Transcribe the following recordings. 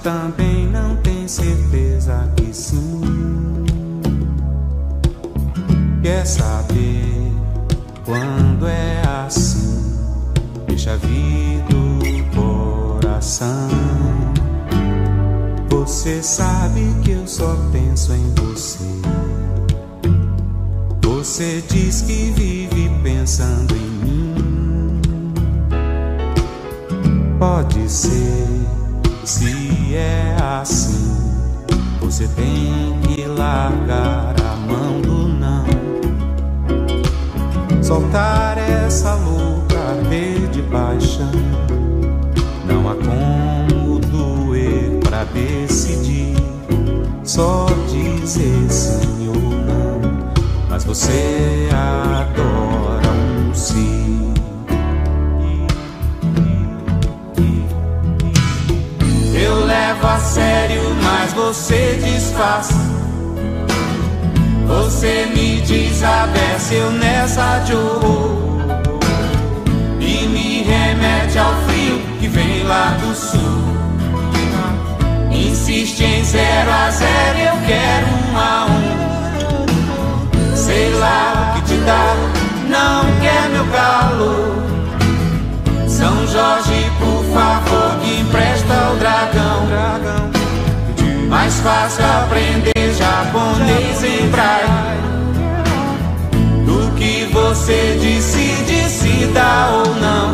também não tem certeza que sim. Quer saber quando é assim? Deixa vir do coração. Você sabe que eu só penso em você. Você diz que vive pensando em mim. Pode ser, se é assim, você tem que largar a mão do não. Soltar essa louca arder de paixão. Não há como doer pra decidir. Só dizer sim ou não. Mas você adora um sim. Eu levo a sério, mas você disfarça. Você me desabece, eu nessa de horror. E me remete ao frio que vem lá do sul. Insiste em 0 a 0, eu quero 1 a 1. Sei lá o que te dá, não quer meu calor. São Jorge, por favor, que empresta o dragão. Mais fácil aprender japonês em braille do que você decide se dá ou não.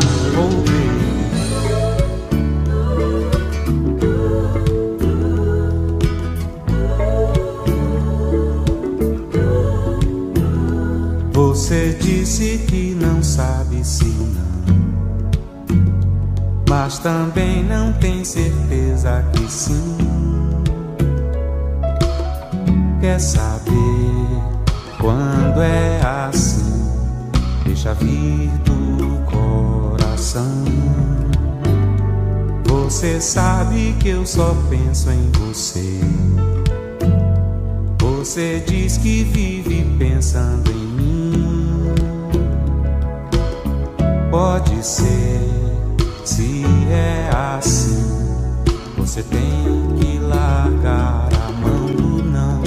Você disse que não sabe se não, mas também não tem certeza que sim. Quer saber quando é assim? Deixa vir do coração. Você sabe que eu só penso em você. Você diz que vive pensando em mim. Pode ser, se é assim, você tem que largar a mão do não.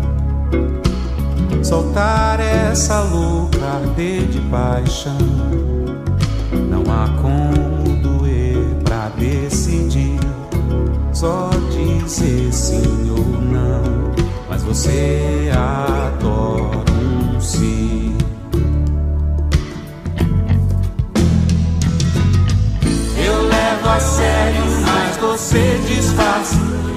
Soltar essa louca arder de paixão. Não há como doer pra decidir. Só dizer sim ou não. Mas você adora um sim. Eu levo a sério, mas você disfarça.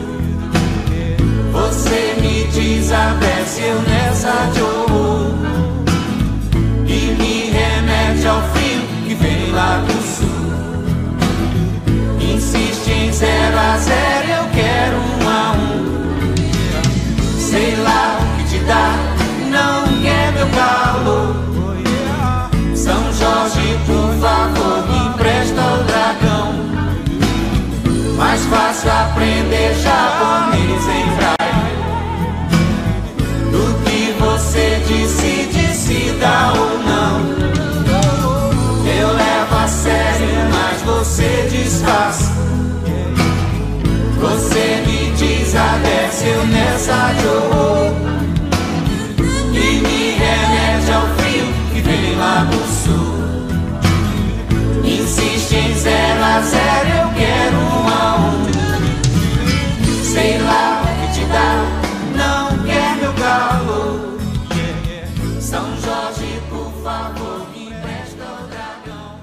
Você me desabece, eu nessa de horror. E me remete ao frio que vem lá do sul. Insiste em 0 a 0, eu quero 1 a 1. Sei lá o que te dá, não quer meu calor. São Jorge, por favor, me empresta o dragão. Mais fácil aprender japonês em braille do que você decide se dá ou não. Eu levo a sério, mas você disfarça. Você me desabece, eu nessa de horror. E me remete ao frio que vem lá do sul. Insiste em 0 a 0, eu quero 1 a 1. Sei lá o que te dá, não quer meu calor. São Jorge, por favor, me empresta o dragão.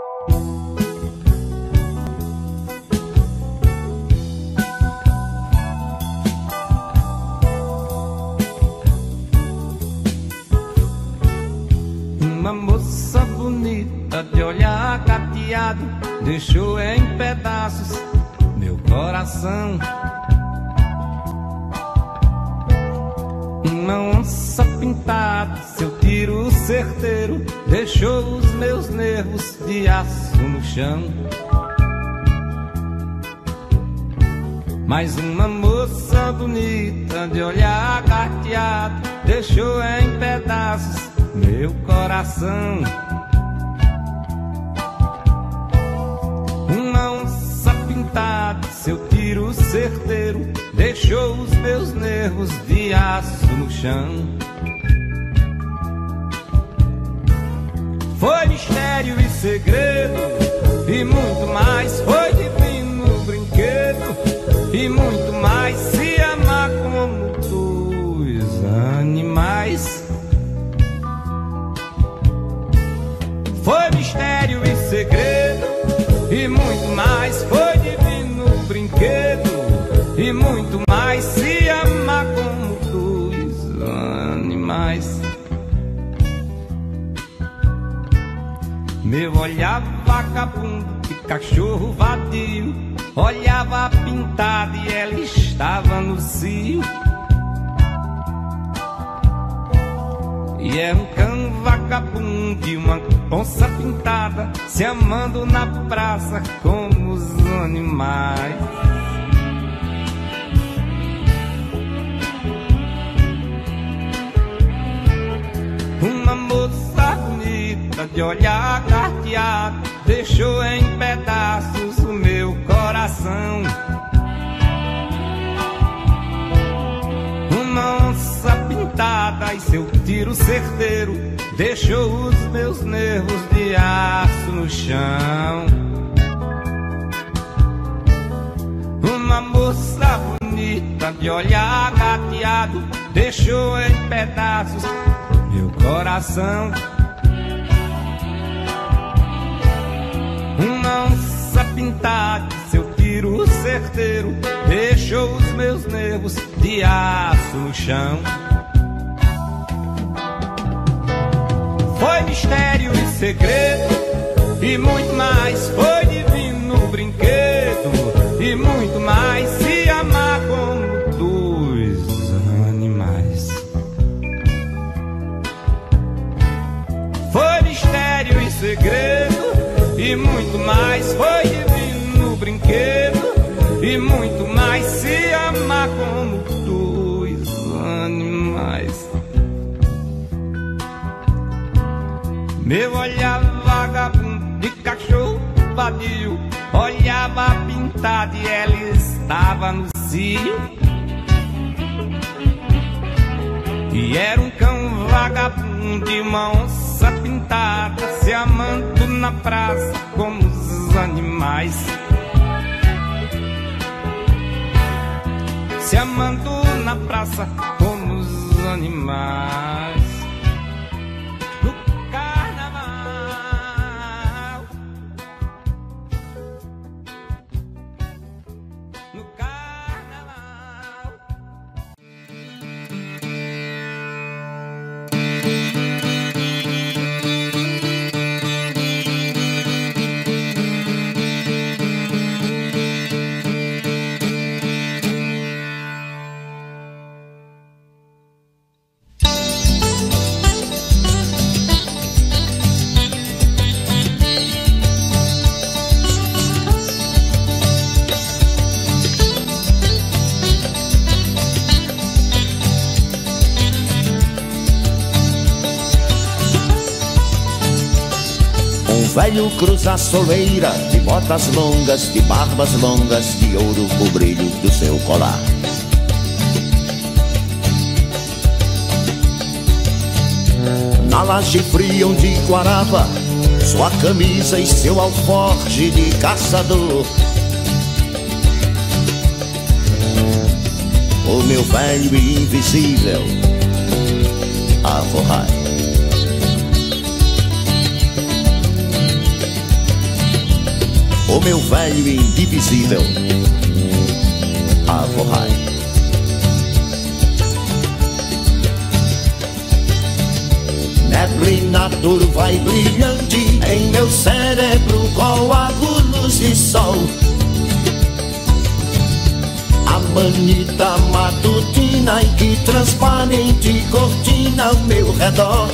Uma moça bonita de olhar cateado deixou em pedaços meu coração. Uma onça pintada, seu tiro certeiro deixou os meus nervos de aço no chão. Mas uma moça bonita de olhar cateado deixou em pedaços meu coração. Uma onça pintada pintada, seu tiro certeiro deixou os meus nervos de aço no chão. Foi mistério e segredo, e muito mais. Foi divino brinquedo, e muito mais. Se amar como dois animais. Foi mistério e segredo, e muito mais. Foi divino brinquedo, e muito mais. Se amar como dois animais. Meu olhar vagabundo de cachorro vadio olhava pintada e ela estava no cio. E era um cão vagabundo e uma onça pintada se amando na praça como os animais. Uma moça bonita de olhar carteado deixou em pedaços o meu coração. Uma onça pintada e seu tiro certeiro deixou os meus nervos de aço no chão. Uma moça bonita de olhar gateado deixou em pedaços meu coração. Uma onça pintada, seu tiro certeiro deixou os meus nervos de aço no chão. Foi mistério e segredo, e muito mais. Foi divino brinquedo, e muito mais. Se amar como dois animais. Foi mistério e segredo, e muito mais. Foi divino brinquedo, e muito mais. Se amar como dois animais. Meu olhar vagabundo de cachorro vadio olhava pintada e ela estava no cio. E era um cão vagabundo e uma onça pintada se amando na praça como os animais. Se amando na praça como os animais. Velho cruza a soleira, de botas longas, de barbas longas, de ouro o brilho do seu colar. Na laje fria onde quarava sua camisa e seu alforje de caçador, o meu velho e invisível Aforrai. O meu velho e indivisível Aforrai. Neblina turva e brilhante em meu cérebro, coágulos de sol. A manita matutina e que transparente cortina ao meu redor.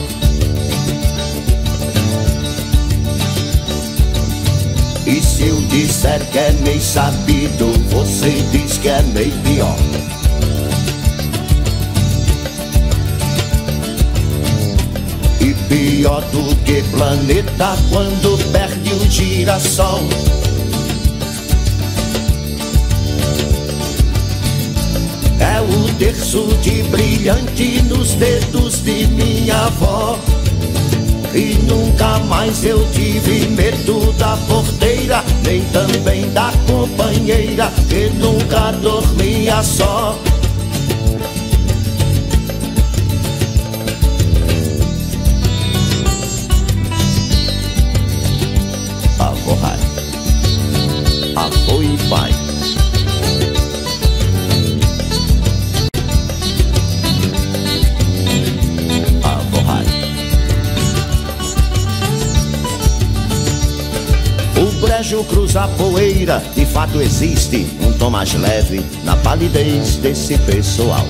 E se eu disser que é meio sabido, você diz que é meio pior. E pior do que planeta quando perde o girassol. é o terço de brilhante nos dedos de minha avó. E nunca mais eu tive medo da porteira, nem também da companheira, que nunca dormia só. Avô Rai, avô e pai. O brejo cruza a poeira, de fato existe um tom mais leve na palidez desse pessoal.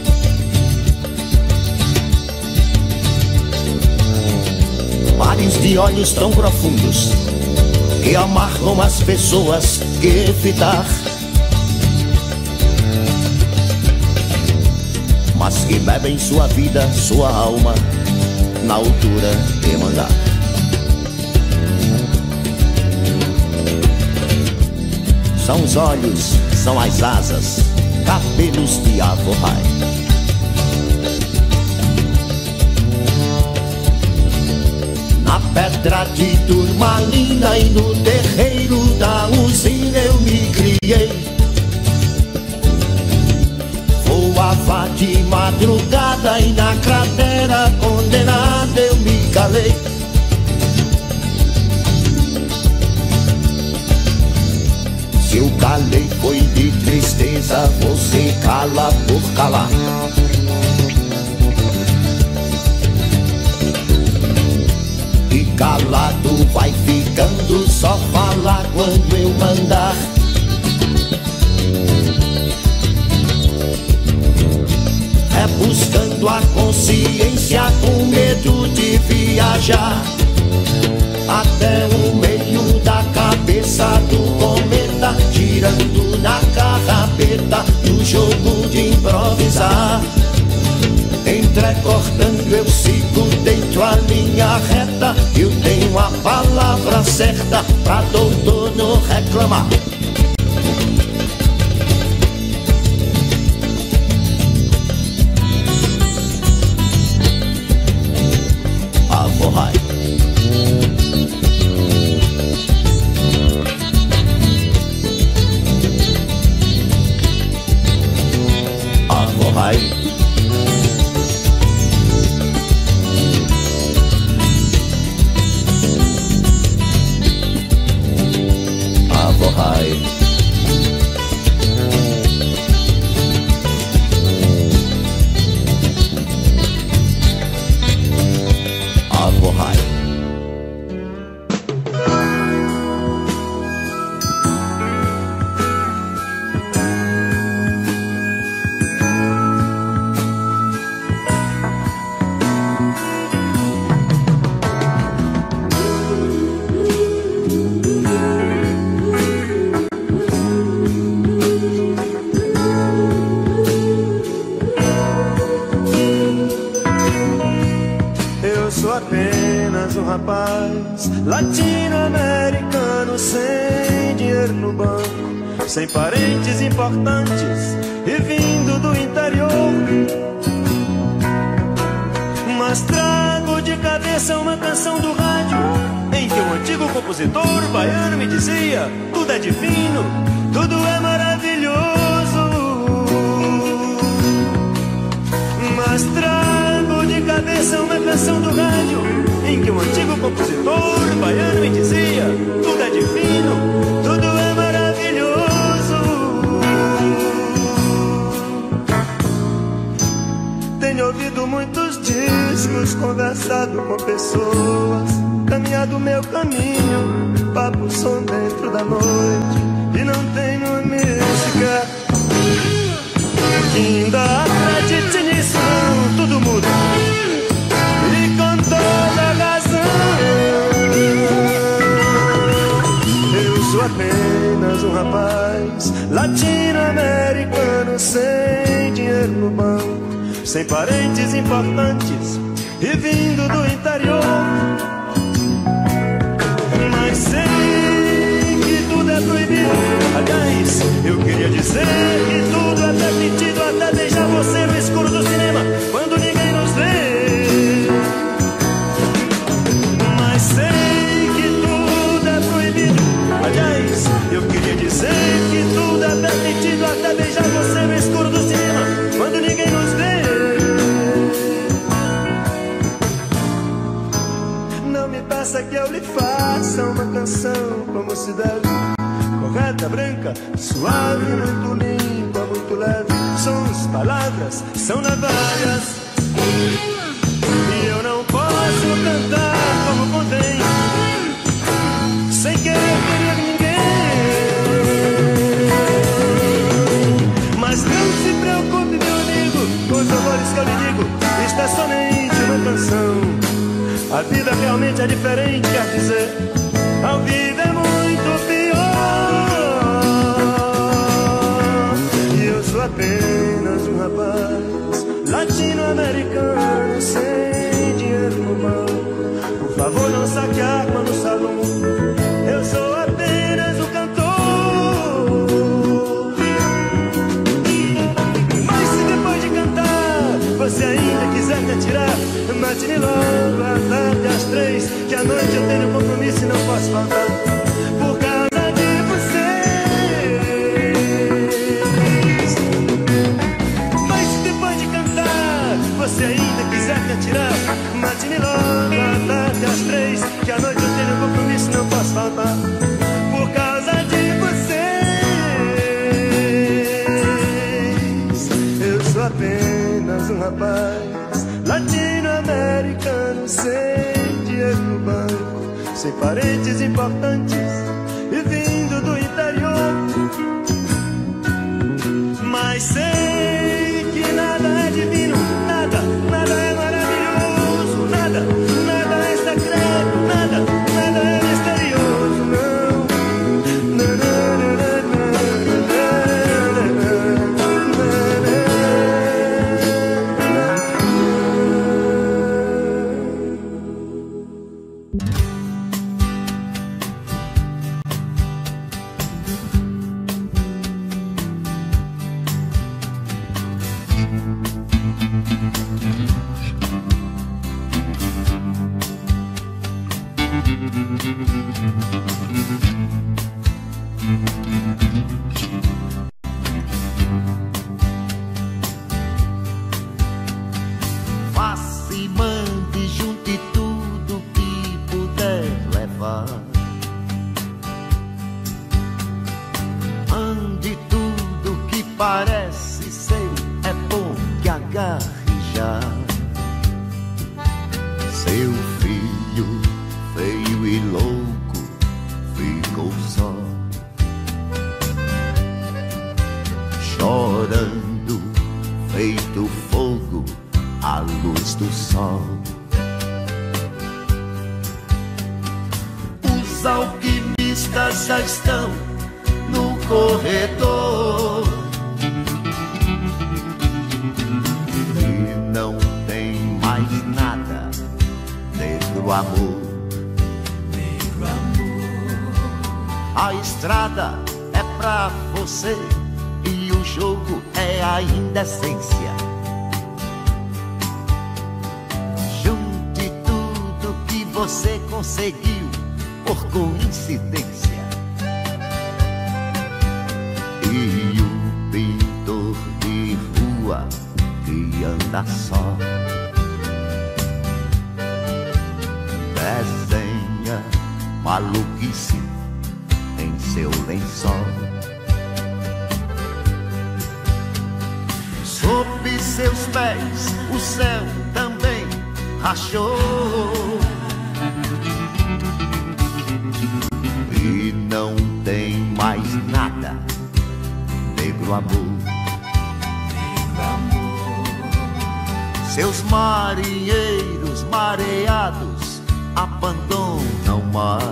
Mares de olhos tão profundos que amarram as pessoas que evitar, mas que bebem sua vida, sua alma, na altura de mandar. São os olhos, são as asas, cabelos de avô Rai. Na pedra de turmalina e no terreiro da usina eu me criei. Voava de madrugada e na cratera condenada eu me calei. Se eu calei foi de tristeza, você cala por calar. E calado vai ficando, só falar quando eu mandar. É buscando a consciência com medo de viajar até o meio da cabeça do cometa, girando na carrapeta do jogo de improvisar. Entrecortando eu sigo dentro a linha reta, eu tenho a palavra certa pra doutor não reclamar. Avô Rai, avô Rai, avô Rai, avô Rai. Eu sou apenas um rapaz latino-americano sem dinheiro no banco, sem parentes importantes e vindo do interior. Mas trago de cabeça uma canção do rádio em que um antigo compositor baiano me dizia: tudo é divino, tudo é maravilhoso. Mas trago de cabeça uma canção do rádio em que um antigo compositor baiano me dizia: tudo é divino, tudo é maravilhoso. Tenho ouvido muitos discos, conversado com pessoas, caminhado meu caminho, papo som dentro da noite, e não tenho música que ainda acredite nisso, não. Tudo muda e com toda razão. Eu sou apenas um rapaz latino-americano sem dinheiro no banco, sem parentes importantes e vindo do interior. Mas sei que tudo é proibido. Aliás, eu queria dizer que tudo é permitido até eu lhe faça uma canção como se deve, correta, branca, suave, muito limpa, muito leve. Sons, palavras, são navalhas, e eu não posso cantar como convém, sem querer ferir ninguém. Mas não se preocupe, meu amigo, com os amores que eu lhe digo, isto é somente uma canção. A vida realmente é diferente, quer dizer, a vida é muito pior. E eu sou apenas um rapaz latino-americano sem dinheiro no banco. Por favor, não saque a arma no salão. Eu sou apenas um cantor. Mas se depois de cantar você ainda quiser me atirar, mate-me logo à tarde às 3, que à noite eu tenho compromisso e não posso faltar por causa de vocês. Mas se depois de cantar você ainda quiser me atirar, mate-me logo à tarde às 3, que à noite eu tenho compromisso e não posso faltar por causa de vocês. Eu sou apenas um rapaz latino-americano sem dinheiro no banco, sem parentes importantes e vindo do interior. Mas sei que nada é divino, nada, nada é maravilhoso, nada, nada é secreto, nada, nada é misterioso, não. Faça e mande, junte tudo que puder levar. Ande tudo que parece seu, é bom que agarre já. Seu filho, feio e louco, ficou só, chorando, feito fogo à luz do sol. Os alquimistas já estão no corredor e não tem mais nada, negro amor. Negro amor. A estrada é pra você e o jogo é a indecência. Junte tudo que você conseguiu por coincidência. E o pintor de rua que anda só desenha maluquice em seu lençol. Sob seus pés o céu também rachou e não tem mais nada, negro amor. Negro amor. Seus marinheiros mareados abandonam o mar.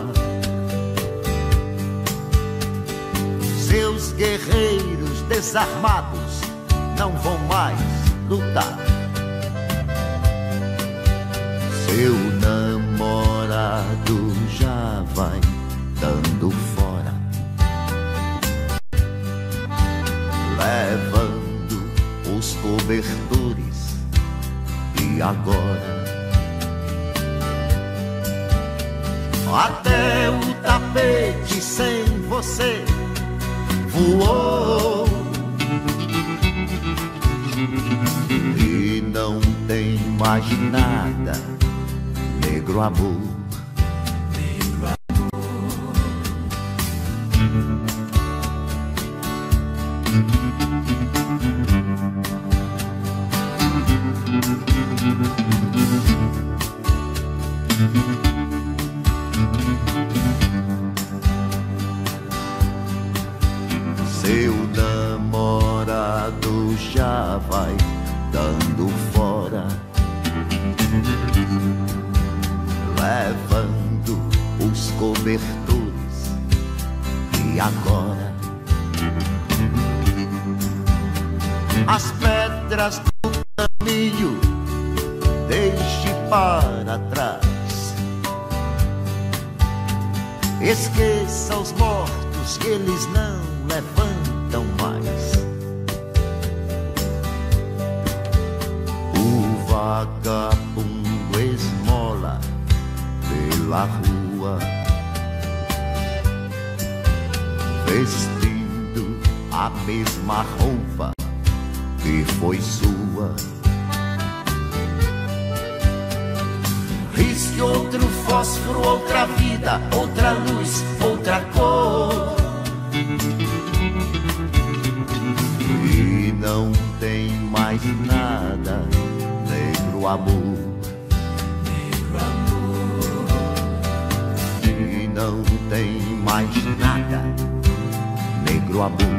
Seus guerreiros desarmados não vão mais lutar. Seu namorado já vai dando fora, levando os cobertores. E agora até o tapete sem você voou e não tem mais nada, negro amor. Seu namorado já vai dando fora, levando os cobertores. E agora as pedras do caminho deixe para trás. Esqueça os mortos que eles não levantam mais. O vagabundo esmola pela rua, vestindo a mesma roupa que foi sua. Risque outro fósforo, outra vida, outra luz, outra cor. E não tem mais nada, negro amor. Negro amor. E não tem mais nada, negro amor.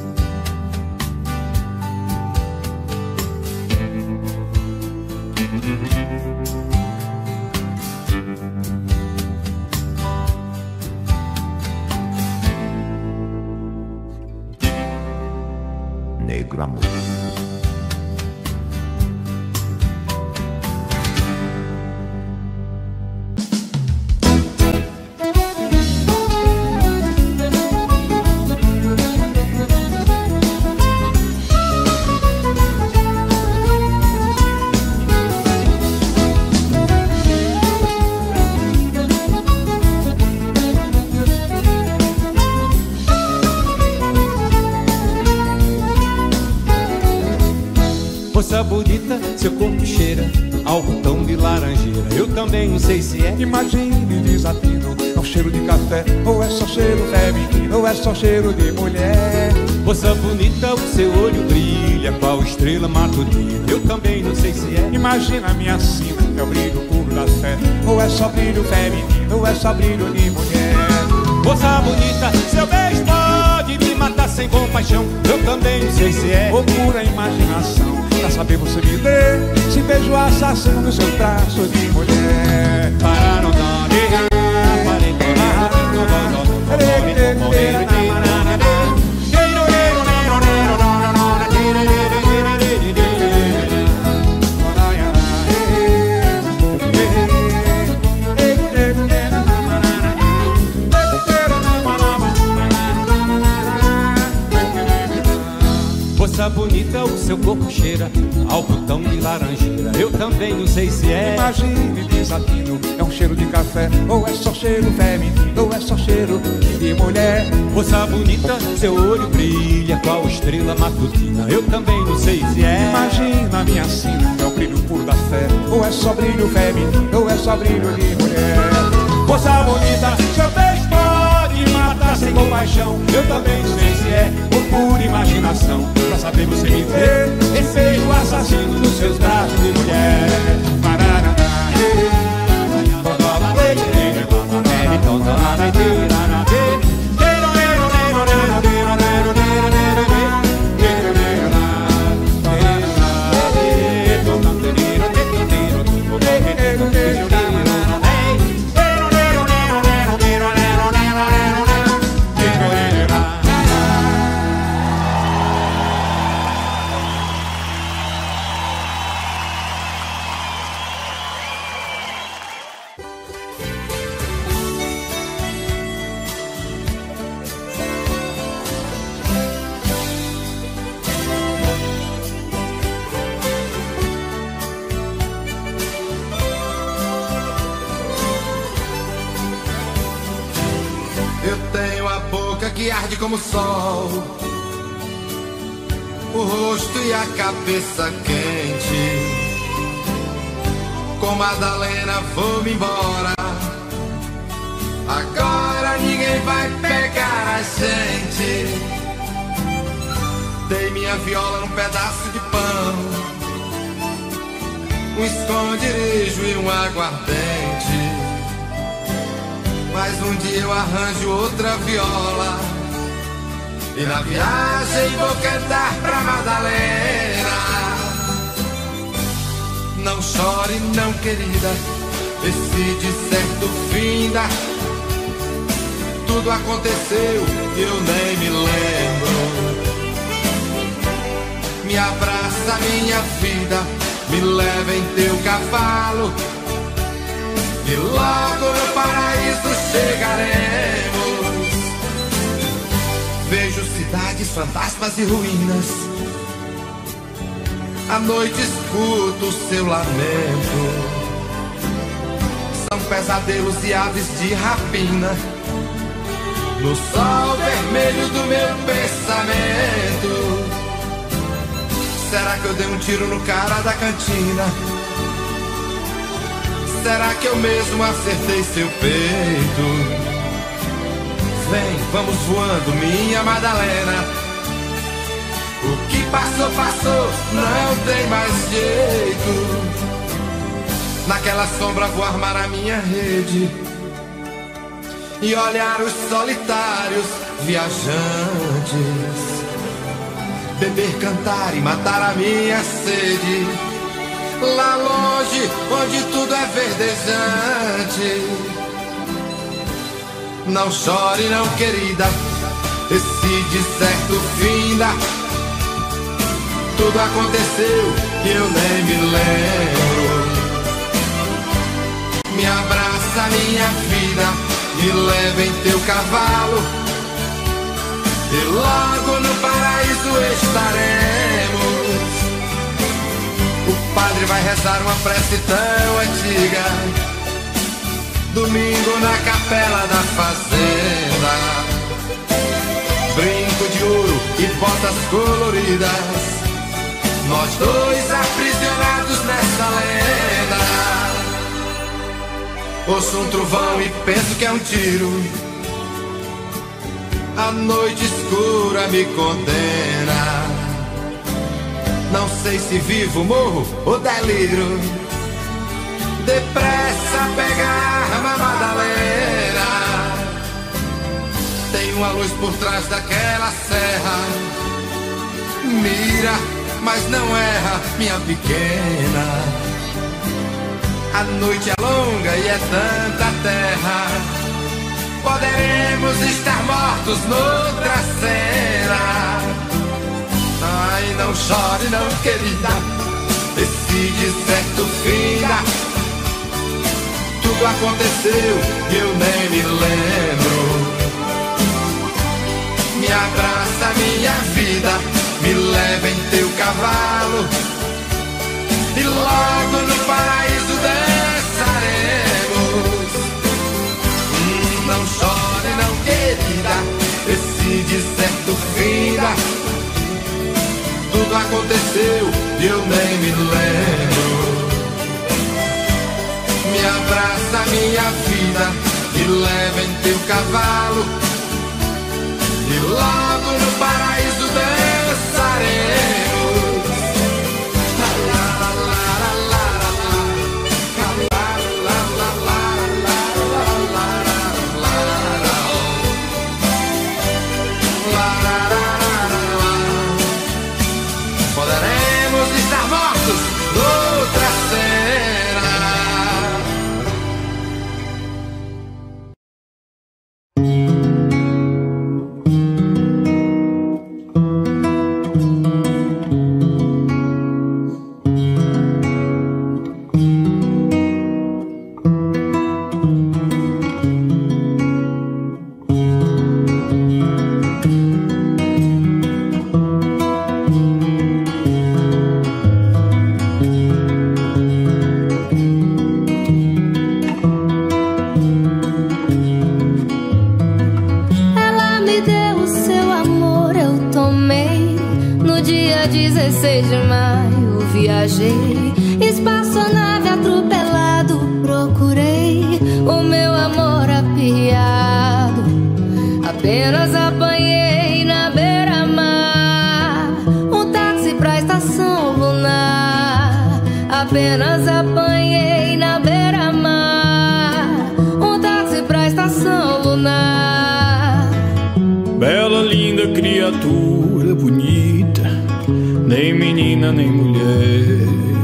Negro amor. Moça bonita, seu corpo cheira ao botão de laranjeira. Eu também não sei se é. Imagine desatino, é um cheiro de café, ou é só cheiro feminino, ou é só cheiro de mulher. Moça bonita, o seu olho brilha qual estrela matutina. Eu também não sei se é. Imagina a minha sina, é o brilho puro da fé, ou é só brilho feminino, ou é só brilho de mulher. Moça bonita, seu beijo pode me matar sem compaixão. Eu também não sei se é. Ou pura imaginação, pra saber você me ler, se beijo assassino no seu traço de mulher. Para não dar moça bonita, o seu corpo cheira ao botão de laranjeira. Eu também não sei se é. Imagine desatino, é um cheiro de café, ou é só cheiro feminino, ou é só cheiro de mulher. Moça bonita, seu olho brilha qual estrela matutina. Eu também não sei se é. Imagina a minha sina, é o brilho puro da fé, ou é só brilho feminino, ou é só brilho de mulher. Moça bonita, seu beijo pode matar sem compaixão. Eu também não sei se é. Por pura imaginação, pra saber você me ver, esse beijo assassino nos seus braços de mulher. Eu tenho a boca que arde como o sol, o rosto e a cabeça quente. Com Madalena vou-me embora, agora ninguém vai pegar a gente. Dei minha viola num pedaço de pão, um esconderijo e um aguardente. Mas um dia eu arranjo outra viola e na viagem vou cantar pra Madalena. Não chore não, querida, esse deserto finda. Tudo aconteceu e eu nem me lembro. Me abraça minha vida, me leva em teu cavalo e logo no paraíso chegaremos. Vejo cidades, fantasmas e ruínas. À noite escuto o seu lamento. São pesadelos e aves de rapina no sol vermelho do meu pensamento. Será que eu dei um tiro no cara da cantina? Será que eu mesmo acertei seu peito? Vem, vamos voando, minha Madalena. O que passou, passou, não tem mais jeito. Naquela sombra vou armar a minha rede e olhar os solitários viajantes, beber, cantar e matar a minha sede. Lá longe, onde tudo é verdejante. Não chore não, querida, esse deserto finda. Tudo aconteceu e eu nem me lembro. Me abraça minha vida, me leva em teu cavalo e logo no paraíso estaremos. O padre vai rezar uma prece tão antiga, domingo na capela da fazenda. Brinco de ouro e botas coloridas, nós dois aprisionados nessa lenda. Ouço um trovão e penso que é um tiro. A noite escura me condena. Não sei se vivo, morro ou deliro. Depressa pegar a Madalena. Tem uma luz por trás daquela serra. Mira, mas não erra, minha pequena. A noite é longa e é tanta terra. Poderemos estar mortos noutra cena. Ai, não chore não, querida, esse deserto finda. Tudo aconteceu e eu nem me lembro. Me abraça minha vida, me leva em teu cavalo e logo no paraíso dançaremos. Não chore não, querida, esse deserto finda. Tudo aconteceu e eu nem me lembro. Me abraça minha vida, me leva em teu cavalo e logo no paraíso dançaremos. Poderemos estar mortos noutra cena. Espaçonave atropelado, procurei o meu amor apiado. Apenas apanhei na beira-mar um táxi pra estação lunar. Apenas apanhei na beira-mar um táxi pra estação criatura bonita, nem menina nem mulher.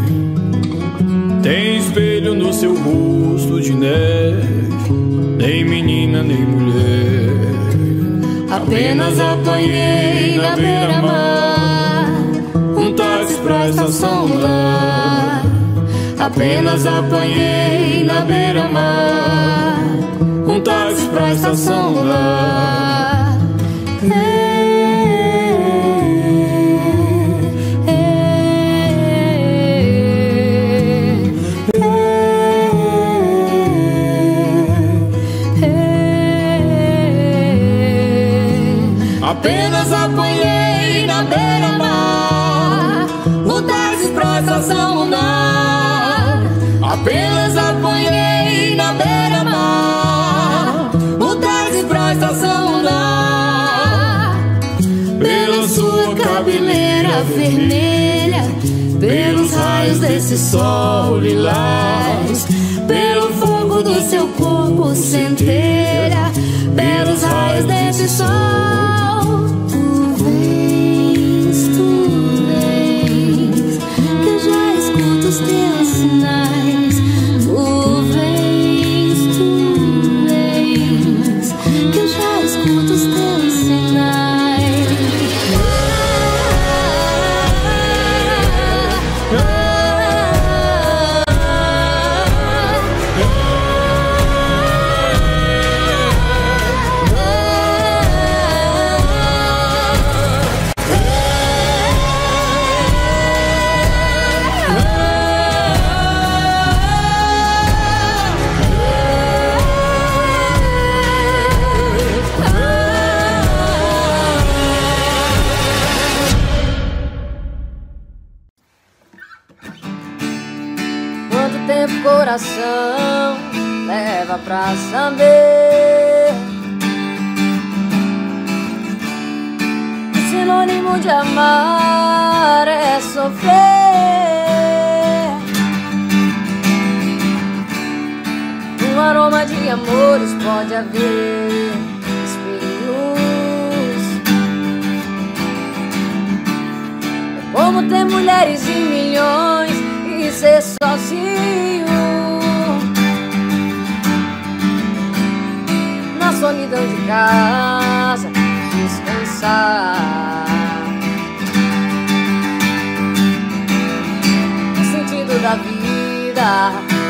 Tem espelho no seu rosto de neve, nem menina nem mulher. Apenas apanhei na beira-mar um táxi pra estação lá. Apenas apanhei na beira-mar um táxi pra estação lá. Apenas apanhei na beira-mar um táxi pra estação lá. Apenas apanhei na beira-mar um táxi pra estação lá. Pela sua cabeleira vermelha, pelos raios desse sol lilás, pelo fogo do seu corpo centelha, pelos raios desse sol. Tu vens, que eu já escuto os teus sinais. Tu vens, que eu já escuto os teus sinais. Quanto tempo coração leva pra saber? O sinônimo de amar é sofrer. Um aroma de amores pode haver espinhos. É como ter mulheres em milhões e ser sozinho na solidão de casa, descansar. O sentido da vida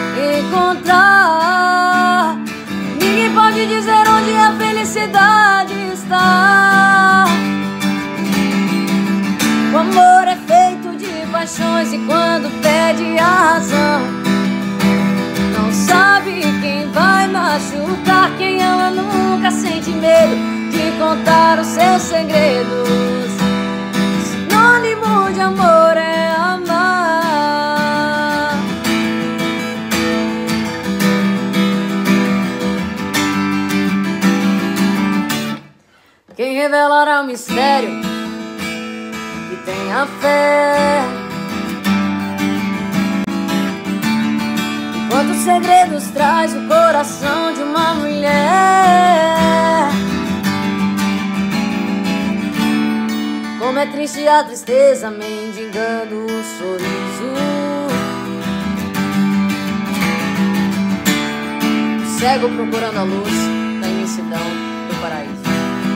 encontrar. Ninguém pode dizer onde a felicidade está. O amor é feito de paixões e quando pede a razão, não sabe quem vai machucar. Quem ama nunca sente medo de contar os seus segredos. Sinônimo de amor é amar. Quem revelará o mistério que tenha fé? Quantos segredos traz o coração de uma mulher? Como é triste a tristeza mendigando o sorriso. O cego procurando a luz da imensidão do paraíso.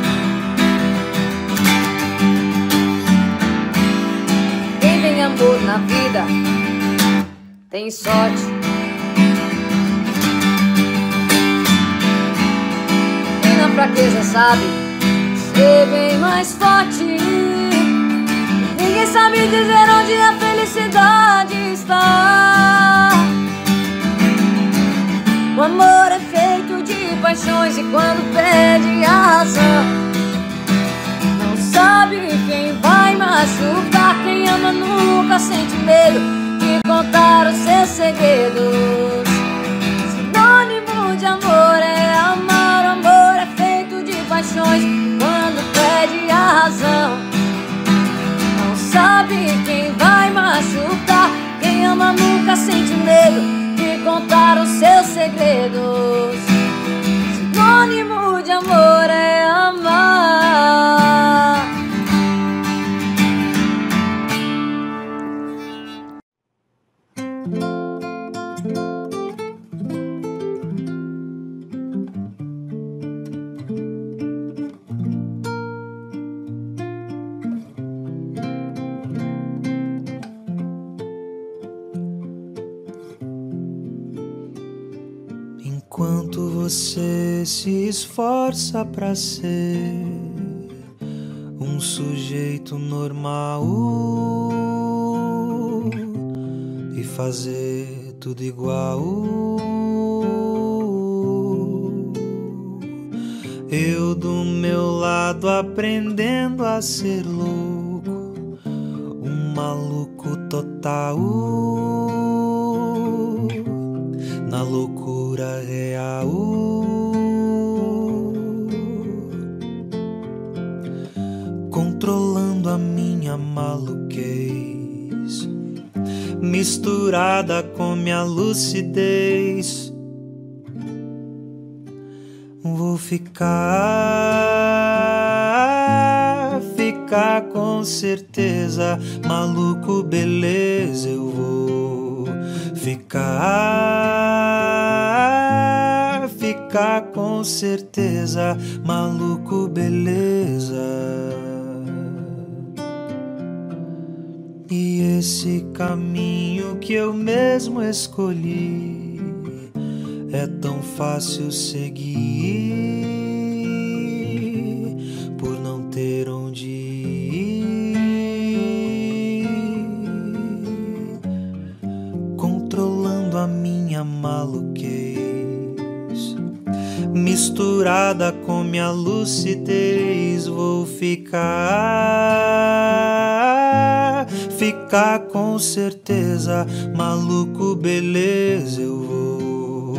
Quem tem amor na vida tem sorte. Quem na fraqueza sabe ser bem mais forte. Ninguém sabe dizer onde a felicidade está. O amor é feito de paixões e quando pede a razão, não sabe quem vai machucar. Quem ama nunca sente medo de contar os seus segredos. Sinônimo de amor é amar. O amor é feito de paixões quando pede a razão, não sabe quem vai machucar. Quem ama nunca sente medo de contar os seus segredos. Sinônimo de amor é amar. quanto você se esforça pra ser um sujeito normal e fazer tudo igual. Eu do meu lado aprendendo a ser louco, um maluco total, na loucura real. Controlando a minha maluquez, misturada com minha lucidez. Vou ficar com certeza, maluco, beleza. Eu vou ficar com certeza, maluco, beleza. E esse caminho que eu mesmo escolhi é tão fácil seguir, por não ter onde ir. Controlando a minha maluquez, misturada com minha lucidez. Vou ficar com certeza, maluco, beleza. Eu vou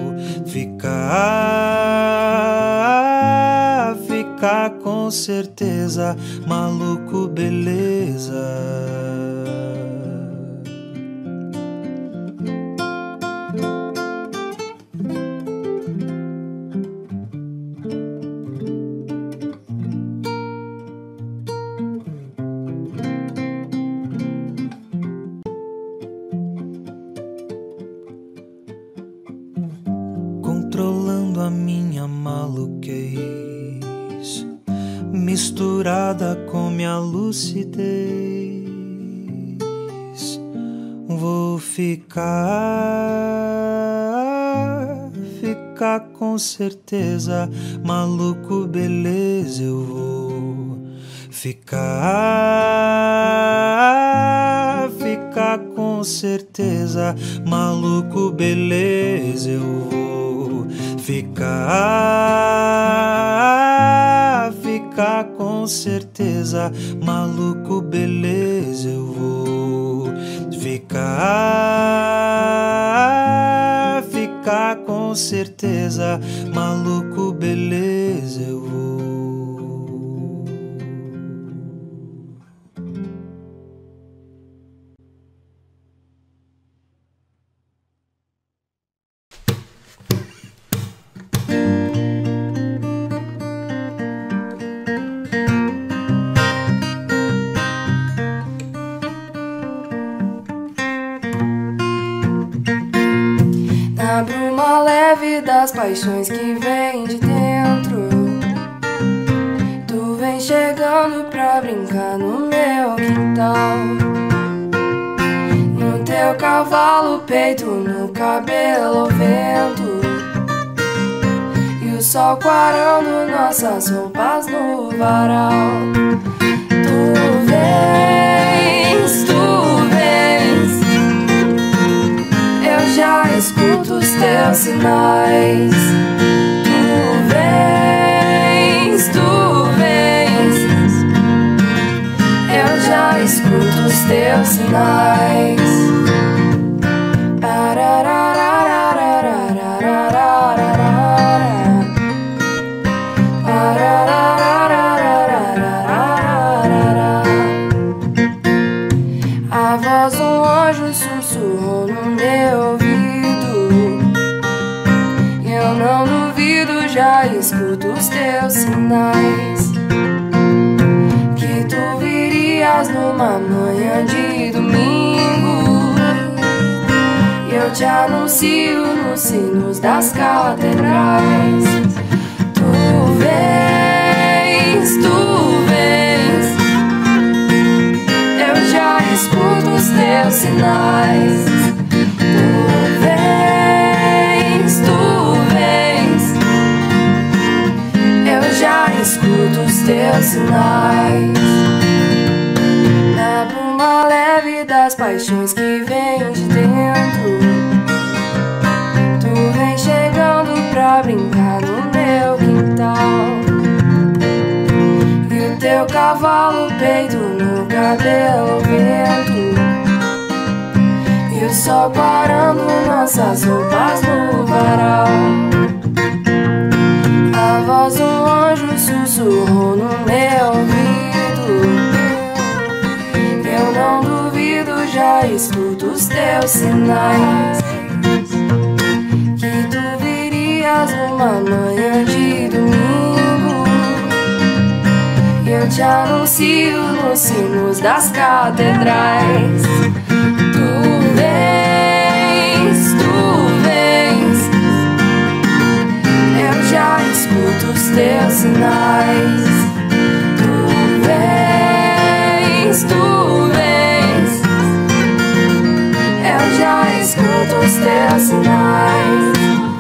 ficar com certeza, maluco, beleza. Controlando a minha maluquez, misturada com minha lucidez. Vou ficar com certeza, maluco, beleza. Eu vou ficar com certeza, maluco, beleza. Eu vou ficar com certeza, maluco, beleza. Eu vou ficar com certeza, maluco, beleza. Eu vou. Na bruma leve das paixões que vem de dentro, tu vem chegando pra brincar no meu quintal. No teu cavalo, peito, no cabelo, vento, e o sol quarando nossas roupas no varal. Tu vens, eu já escuto os teus sinais. Tu vens, eu já escuto os teus sinais. A voz um anjo sussurrou no meu ouvido, eu não duvido, já escuto os teus sinais. Que tu virias numa manhã de domingo, e eu te anuncio nos sinos das catedrais. Tu vens, eu já escuto os teus sinais. Tu vens, paixões que vêm de dentro. Tu vem chegando pra brincar no meu quintal, e o teu cavalo peito no cabelo ao vento, e o sol parando nossas roupas no varal. A voz do anjo sussurrou no meu ouvido. Eu não duvido, já escuto os teus sinais, que tu virias numa manhã de domingo, e eu te anuncio nos sinos das catedrais. Tu vens, eu já escuto os teus sinais. Tu vens, eu já escuto os teus sinais.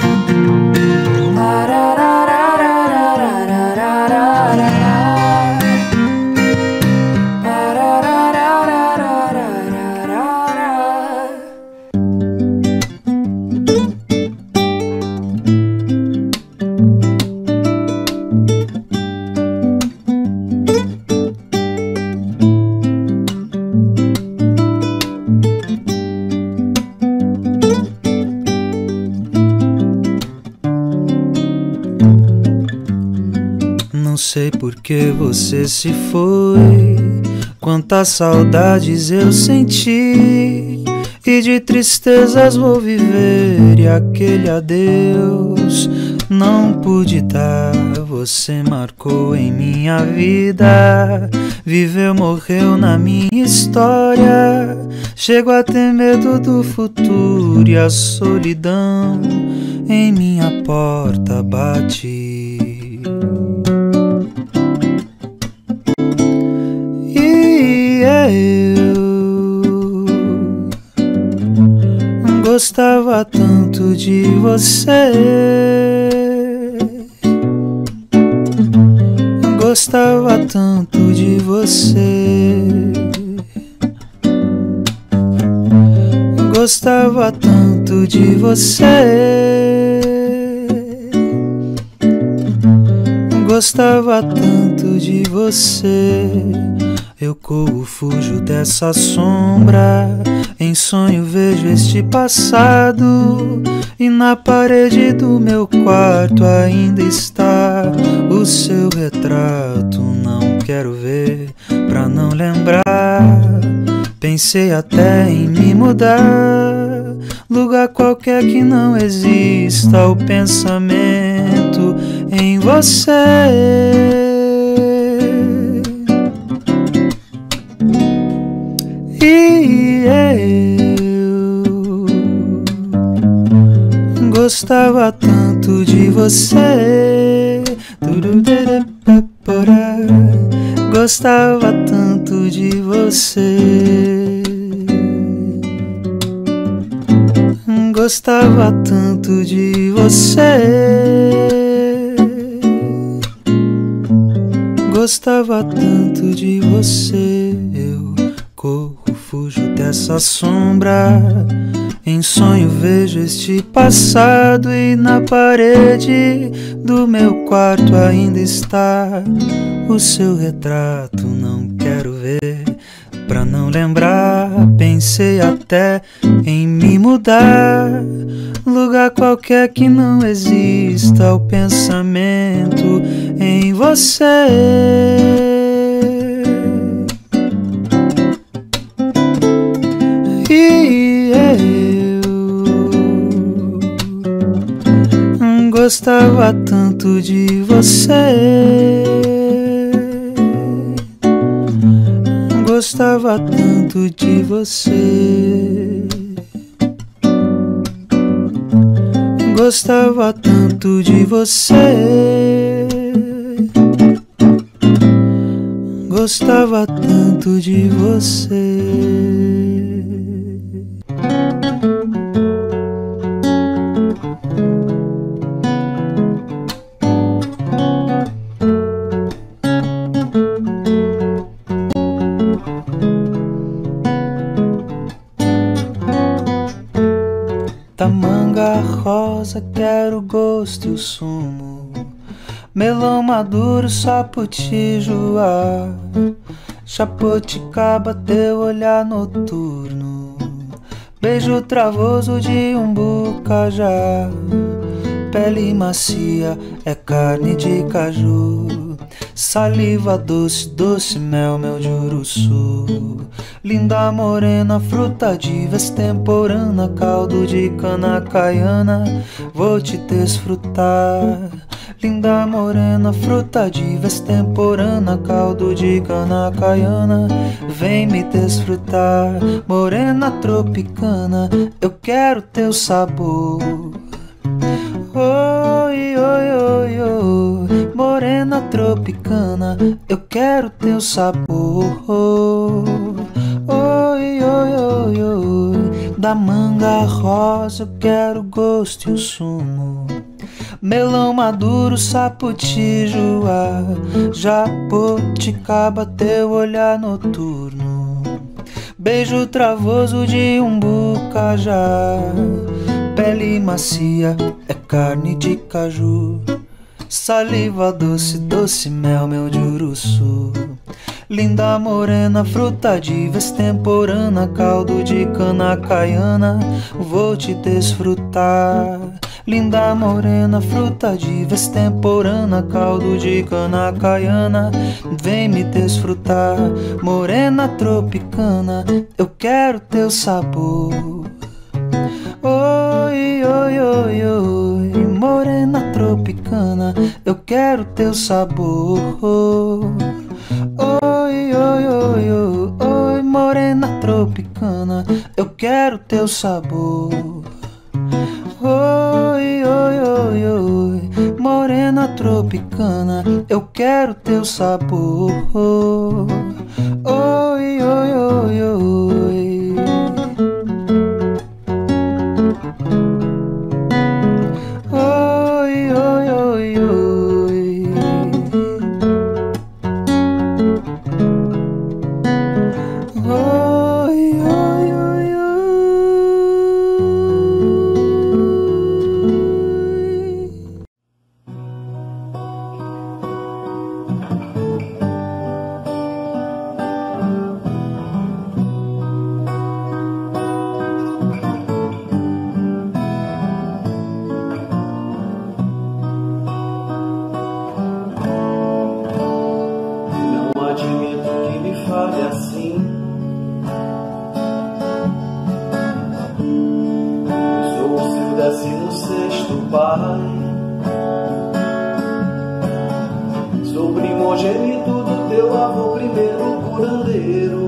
Não sei por que você se foi, quantas saudades eu senti, e de tristezas vou viver, e aquele adeus não pude dar. Você marcou em minha vida, viveu, morreu na minha história. Chego a ter medo do futuro, e a solidão em minha porta bate. Eu gostava tanto de você, gostava tanto de você, gostava tanto de você, gostava tanto de você. Eu corro, fujo dessa sombra, em sonho vejo este passado, e na parede do meu quarto ainda está o seu retrato. Não quero ver pra não lembrar, pensei até em me mudar, lugar qualquer que não exista o pensamento em você. E eu gostava tanto de você, gostava tanto de você, gostava tanto de você, gostava tanto de você. Eu corro, fujo dessa sombra, em sonho vejo este passado, e na parede do meu quarto ainda está o seu retrato. Não quero ver pra não lembrar, pensei até em me mudar, lugar qualquer que não exista o pensamento em você. E eu gostava tanto de você, gostava tanto de você, gostava tanto de você, gostava tanto de você. manga rosa, quero o gosto e o sumo. Melão maduro, saputijuá, japoticaba, teu olhar noturno. Beijo travoso de umbucajá, pele macia, é carne de caju. Saliva doce, doce mel, mel de uruçu. Linda morena, fruta diva extemporânea, caldo de cana caiana, vou te desfrutar. Linda morena, fruta diva extemporânea, caldo de cana caiana, vem me desfrutar. Morena tropicana, eu quero teu sabor. Oi, oi, oi, oi, morena tropicana, eu quero teu sabor. Oi, oi, oi, oi, da manga rosa eu quero o gosto e o sumo. Melão maduro, saputijuá, japoticaba, teu olhar noturno. Beijo travoso de umbucajá, pele macia, é carne de caju. Saliva doce, doce mel, mel de uruçu. Linda morena, fruta diva extemporânea, caldo de cana caiana, vou te desfrutar. Linda morena, fruta diva extemporânea, caldo de cana caiana, vem me desfrutar. Morena tropicana, eu quero teu sabor. Oi, oi, oi, oi, morena tropicana, eu quero teu sabor. Oi, oi, oi, oi, oi, morena tropicana, eu quero teu sabor. Oi, oi, oi, oi, morena tropicana, eu quero teu sabor. Oi, oi, oi, oi. Oi, oi, oi, oi. Oi, oi, oi, oi. Não admito que me fale assim. Eu sou o seu 16º pai, sou primogênito do teu avô primeiro curandeiro,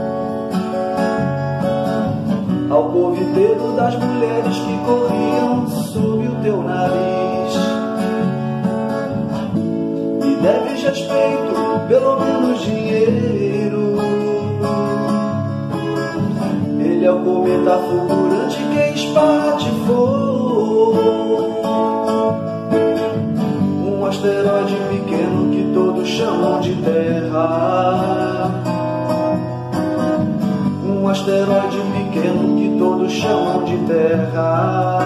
alcoviteiro das mulheres que corriam sob o teu nariz. Me deves respeito, pelo menos dinheiro. Ele é o cometa fulgurante que espatifou, um asteroide pequeno que todos chamam de Terra. Um asteroide pequeno que todos chamam de Terra.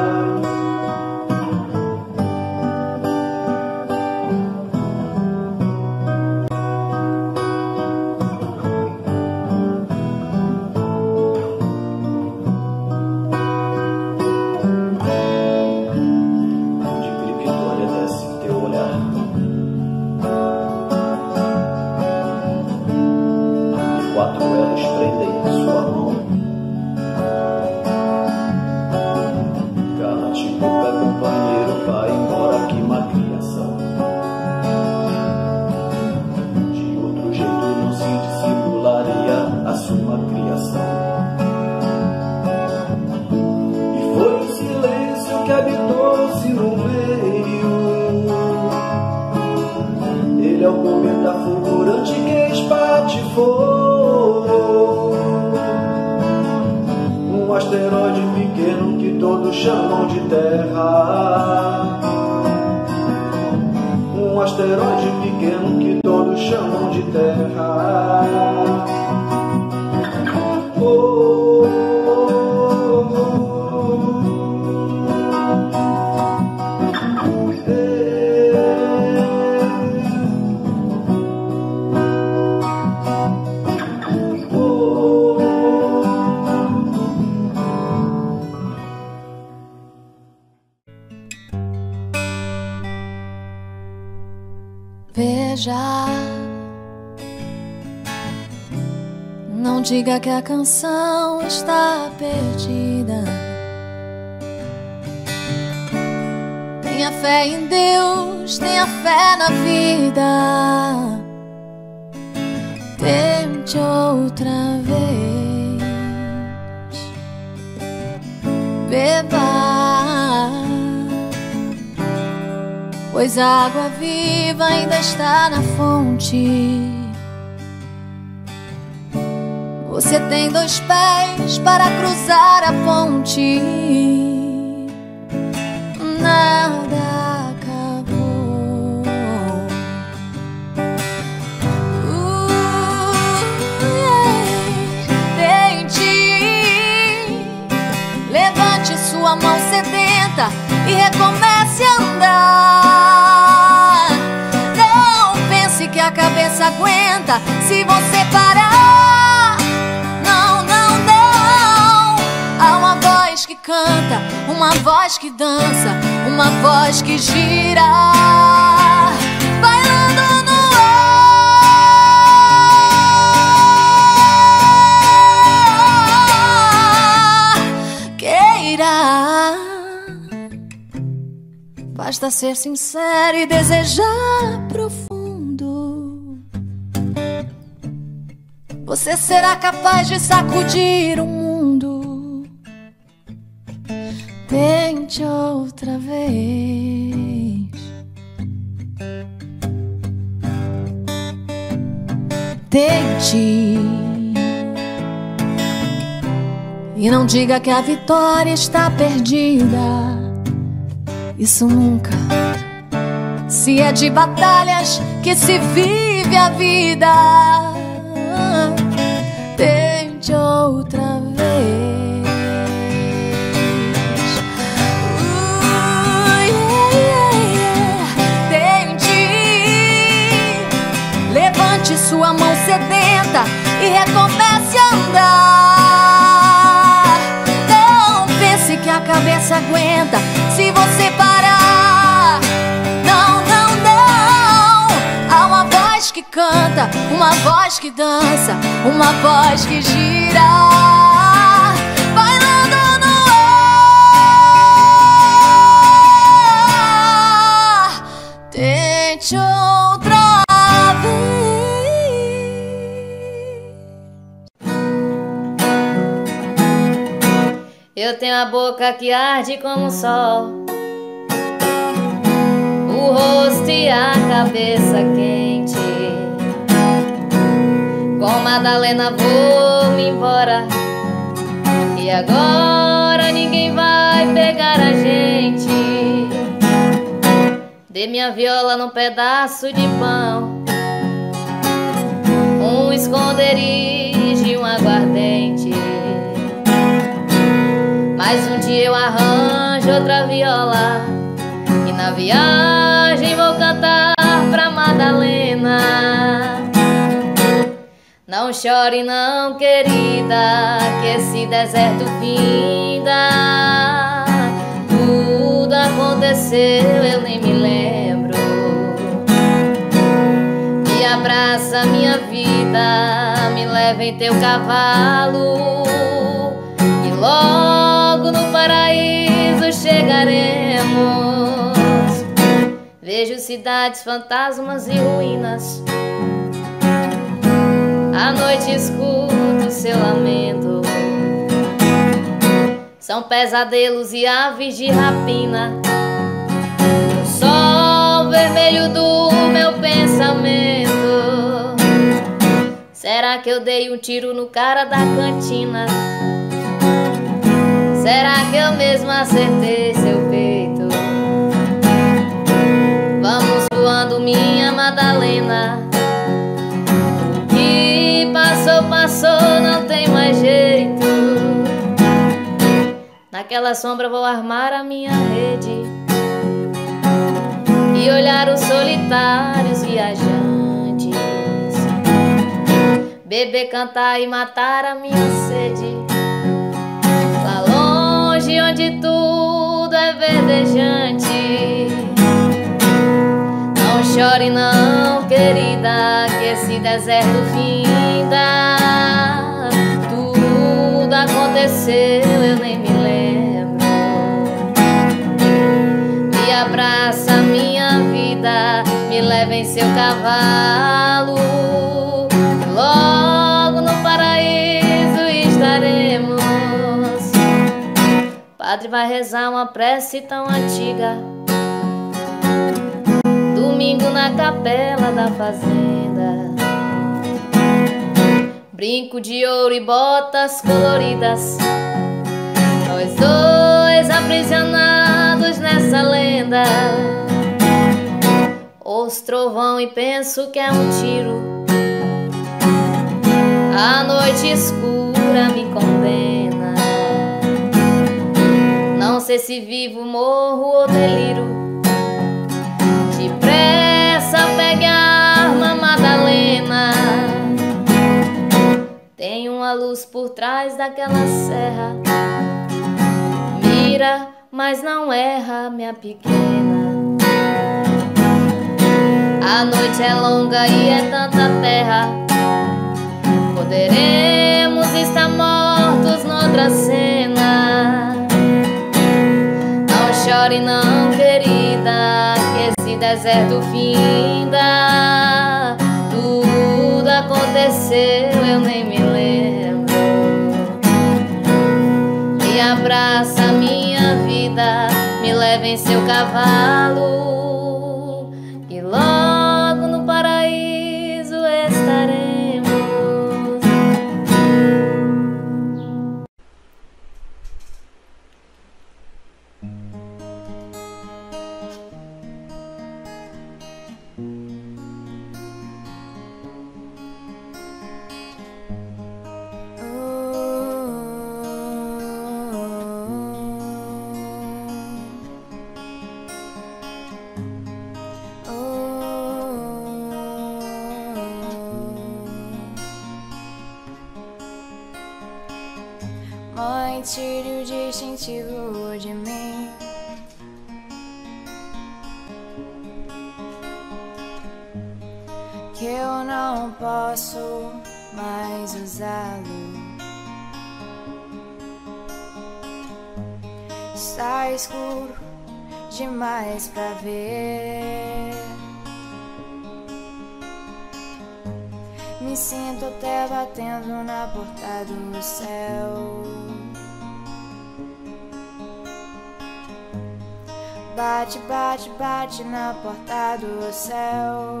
Ele é o cometa fulgurante que espatifou, um asteroide pequeno que todos chamam de Terra. Um asteroide pequeno que todos chamam de Terra. Oh, oh, oh, oh. Veja, não diga que a canção está perdida. Tenha fé em Deus, tenha fé na vida. Tente outra vez. Beba, pois a água viva ainda está na fonte. Você tem 2 pés para cruzar a ponte. Nada acabou. Tente, levante sua mão sedenta e recomece a andar. Não pense que a cabeça aguenta se você parar. Não, não, não. Há uma voz que canta, uma voz que dança, uma voz que gira, bailando no ar. Queira, basta ser sincero e desejar profundo. Você será capaz de sacudir o mundo. Tente outra vez. Tente. E não diga que a vitória está perdida. Isso nunca. Se é de batalhas que se vive a vida. Tente outra vez. Levante sua mão sedenta e recomece a andar. Não pense que a cabeça aguenta se você parar. Não, não, não. Há uma voz que canta, uma voz que dança, uma voz que gira, bailando no ar. Tente outra vez. Eu tenho a boca que arde como o sol, o rosto e a cabeça quente. Com Madalena vou-me embora, e agora ninguém vai pegar a gente. Dê minha viola num pedaço de pão, um esconderijo e um aguardente. Mas um dia eu arranjo outra viola, e na viagem vou cantar pra Madalena. Não chore não, querida, que esse deserto finda. Tudo aconteceu, eu nem me lembro. Me abraça minha vida, me leva em teu cavalo, e logo no paraíso chegaremos. Vejo cidades, fantasmas e ruínas. À noite escuto seu lamento. São pesadelos e aves de rapina. O sol vermelho do meu pensamento. Será que eu dei um tiro no cara da cantina? Será que eu mesmo acertei seu peito? Vamos voando, minha Madalena. O que passou, passou, não tem mais jeito. Naquela sombra vou armar a minha rede e olhar os solitários viajantes, beber, cantar e matar a minha sede. Lá longe onde tudo é verdejante. Não chore não, esse deserto finda. Tudo aconteceu, eu nem me lembro. Me abraça minha vida, me leva em seu cavalo. Logo no paraíso estaremos. Padre vai rezar uma prece tão antiga. Domingo na capela da fazenda. Brinco de ouro e botas coloridas. Nós dois aprisionados nessa lenda. Ouço trovão e penso que é um tiro. A noite escura me condena. Não sei se vivo, morro ou deliro. Depressa pegue a arma, Madalena. Tem uma luz por trás daquela serra. Mira, mas não erra, minha pequena. A noite é longa e é tanta terra. Poderemos estar mortos noutra cena. Não chore não, querida, que esse deserto finda. Tudo aconteceu, eu nem me lembro. Me abraça minha vida, me leva em seu cavalo. E logo no paraíso estaremos. Mãe, tire o distintivo de mim. Que eu não posso mais usá-lo. Está escuro demais pra ver. Me sinto até batendo na porta do céu. Bate, bate, bate na porta do céu.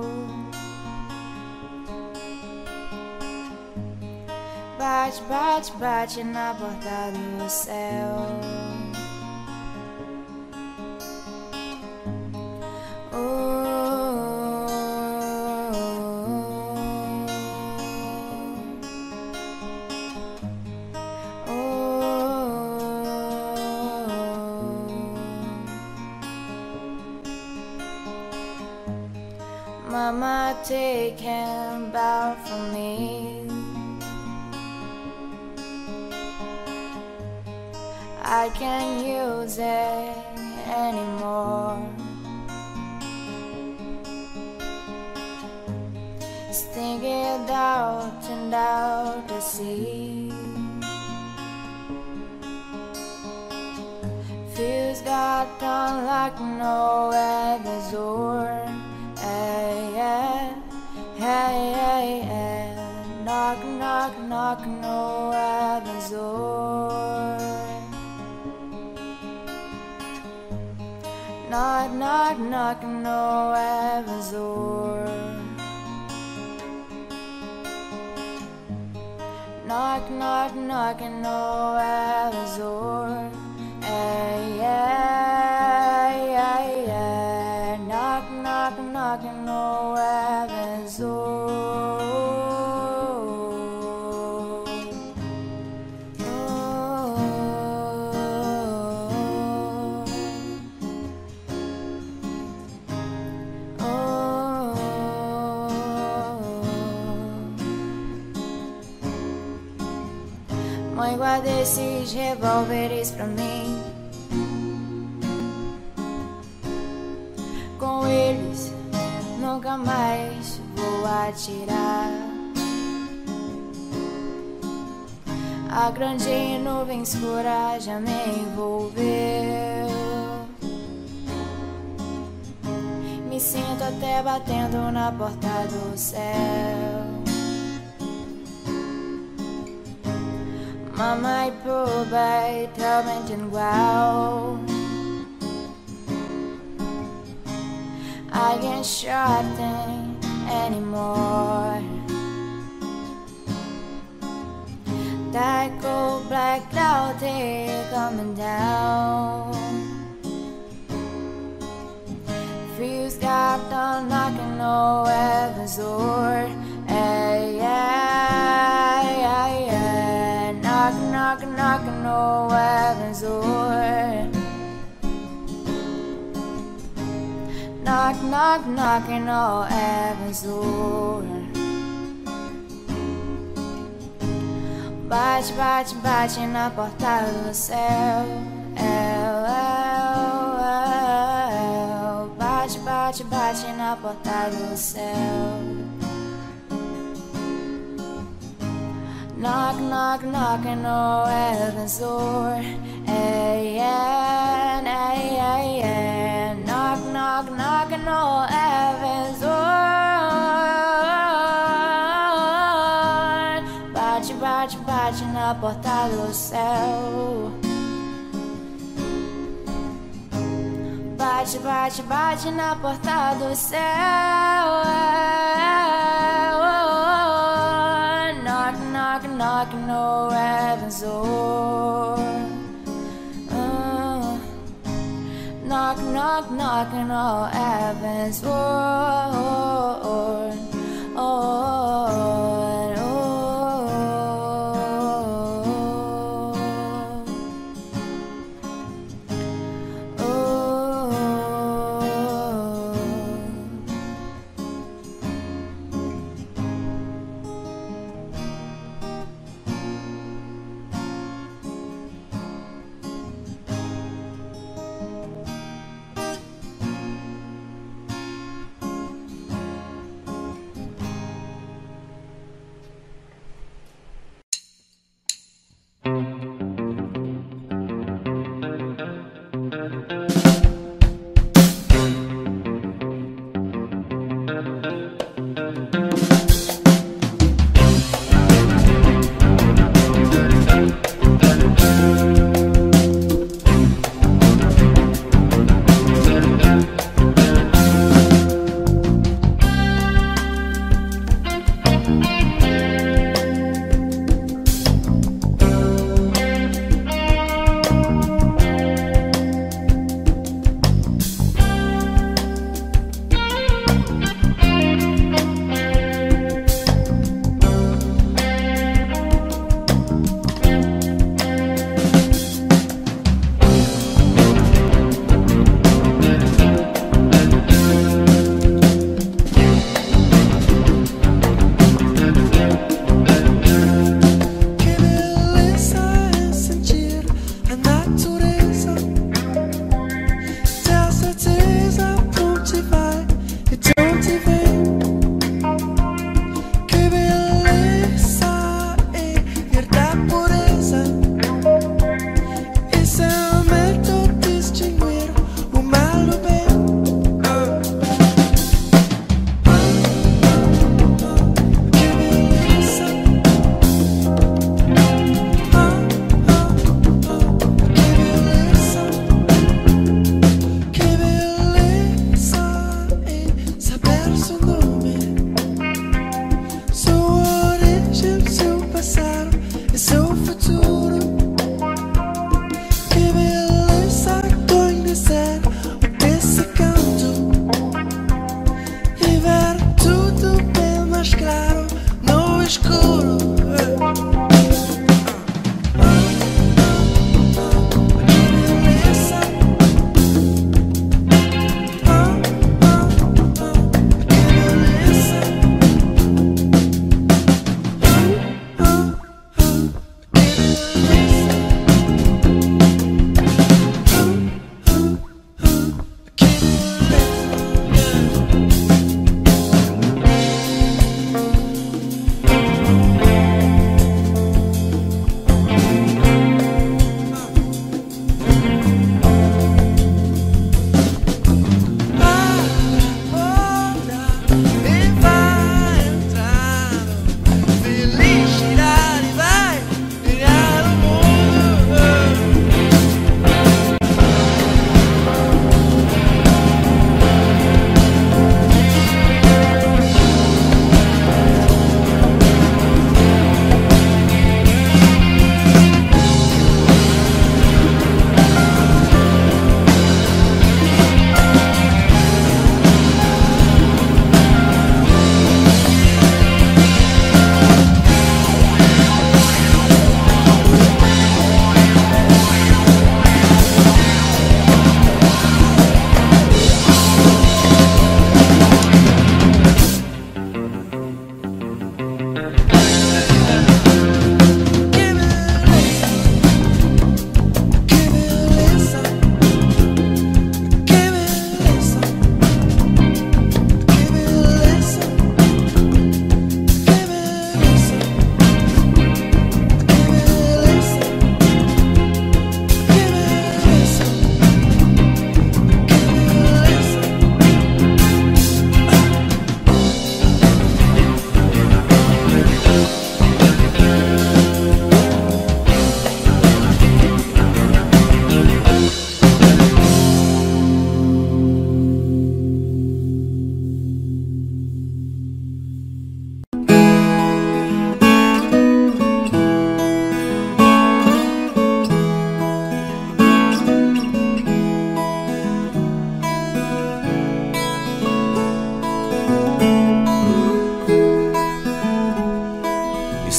Bate, bate, bate na porta do céu. Mama, take him back from me. I can't use it anymore. Think it out and out to sea. Feels got done like no other door. Hey, yeah, hey, hey, hey. Knock, knock, knock, no other door. Knock, knock, knock, no other door. Knock, knock, knocking no other door. Hey, yeah, yeah, yeah. Knock, knock, knocking no other door. Mãe, guarda esses revólveres pra mim. Com eles nunca mais vou vou atirar. A grande nuvem escura já me envolveu. Me sinto até batendo na porta do céu. Mamãe por baixo realmente igual. I ain't shopping anymore. That cold black cloud here coming down. Feels got done knocking on heaven's door. Hey, yeah, yeah, yeah. Knocking, knocking, knocking on heaven's door. Knock, knock, knocking on heaven's door. Bate, bate, bate na porta do céu. Bate, bate, bate na porta do céu. Knock, knock, knocking on heaven's door. Hey, yeah, hey, hey, yeah. Knock, knock, knocking on heaven's door. Bate, bate, bate na porta do céu. Bate, bate, bate na porta do céu. Knock, knock, knocking on heaven's door. Knock, knock, knocking on heaven's door.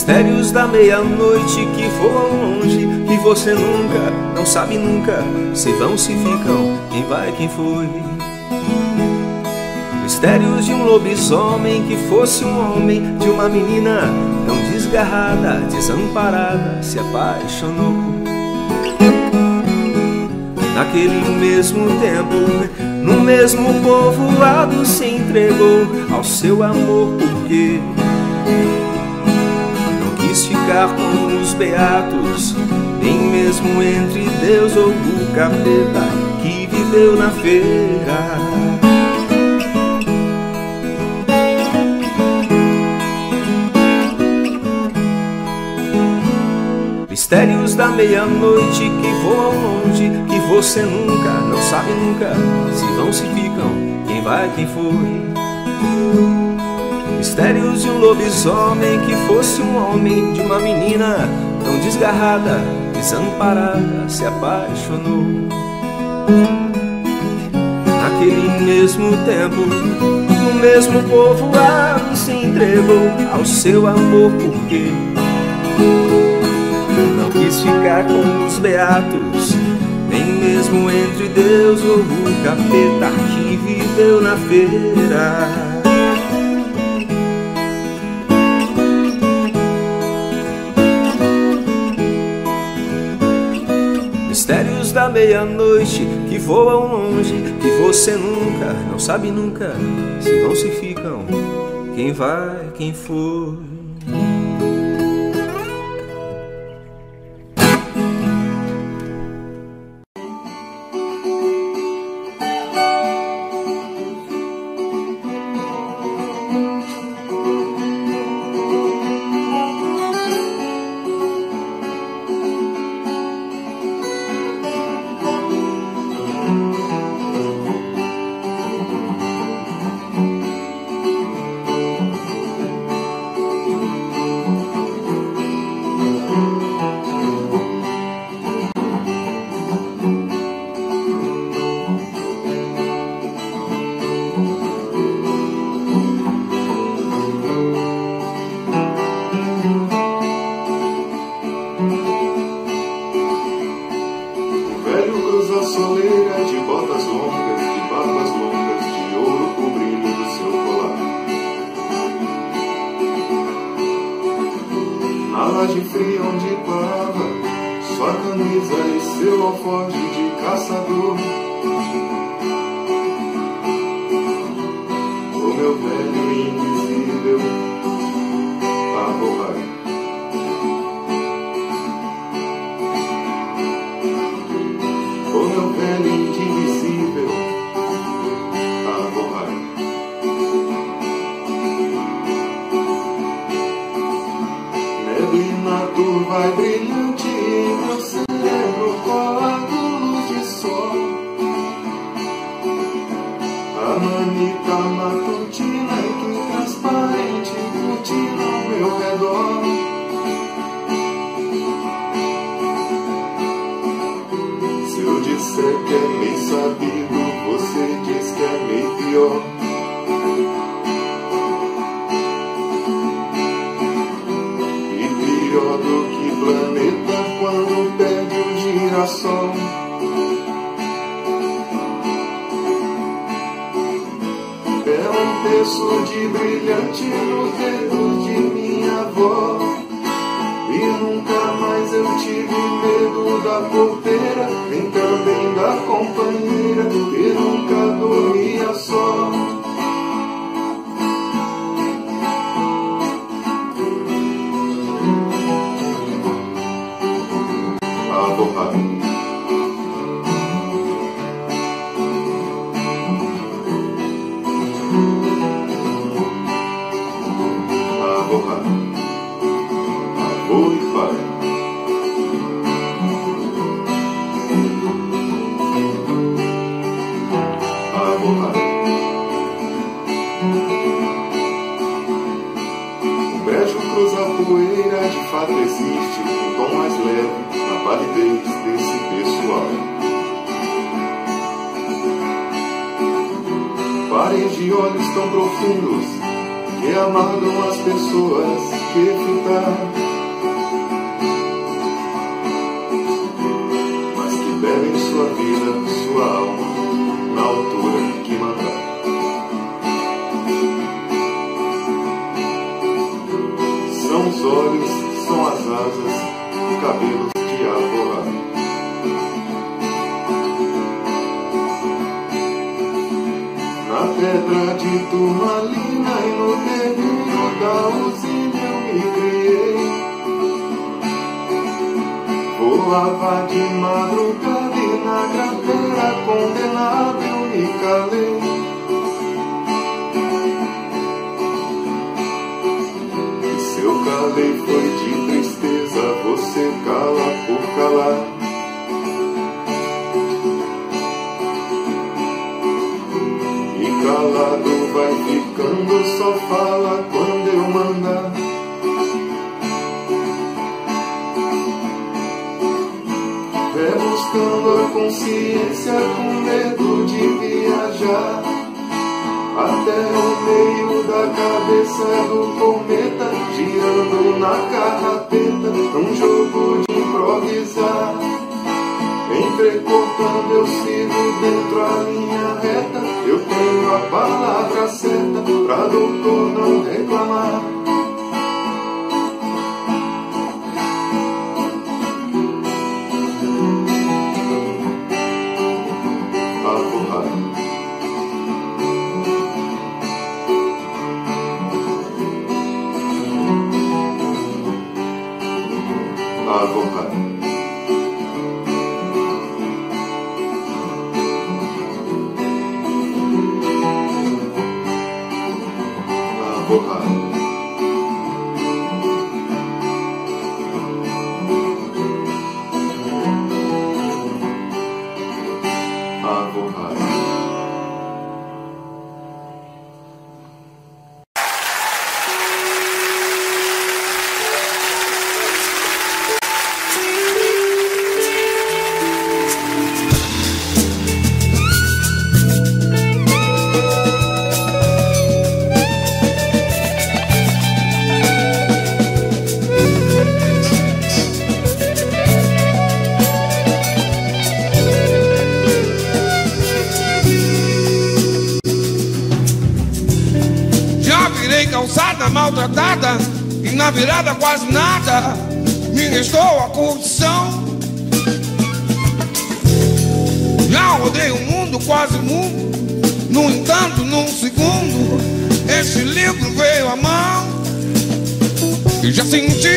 Mistérios da meia-noite que voam longe, que você nunca, não sabe nunca, se vão, se ficam, quem vai, quem foi. Mistérios de um lobisomem que fosse um homem, de uma menina tão desgarrada, desamparada, se apaixonou. Naquele mesmo tempo, no mesmo povoado, se entregou ao seu amor, porque não quis ficar com os beatos, nem mesmo entre Deus ou o capeta que viveu na feira. Mistérios da meia-noite que voam longe, que você nunca, não sabe nunca, se vão, se ficam, quem vai, quem foi. Mistérios de um lobisomem que fosse um homem, de uma menina tão desgarrada, desamparada, se apaixonou. Naquele mesmo tempo, no mesmo povoado, se entregou ao seu amor, porque não quis ficar com os beatos, nem mesmo entre Deus ou o capeta que viveu na feira. Mistérios da meia-noite que voam longe, que você nunca, não sabe nunca, se vão, se ficam, quem vai, quem foi. Pares de olhos tão profundos que amargam as pessoas. que ficar, mas que devem sua vida, sua alma, na altura que mandar. São os olhos, são as asas, cabelos de avoar. Na pedra de turmalina e no terreno da usina eu me criei. Voava de madrugada e na cratera condenada eu me calei. E se eu calei foi de tristeza, você cala por calar. Calado vai ficando, só fala quando eu mandar. É buscando a consciência com medo de viajar até o meio da cabeça do cometa, girando na carrapeta, num jogo de improvisar. Entrecortando eu sigo dentro a linha reta. Eu tenho a palavra certa pra doutor não reclamar. Maltratada e na virada quase nada me restou a curtição. Já rodei o mundo, quase mundo. No entanto, num segundo, esse livro veio à mão e já senti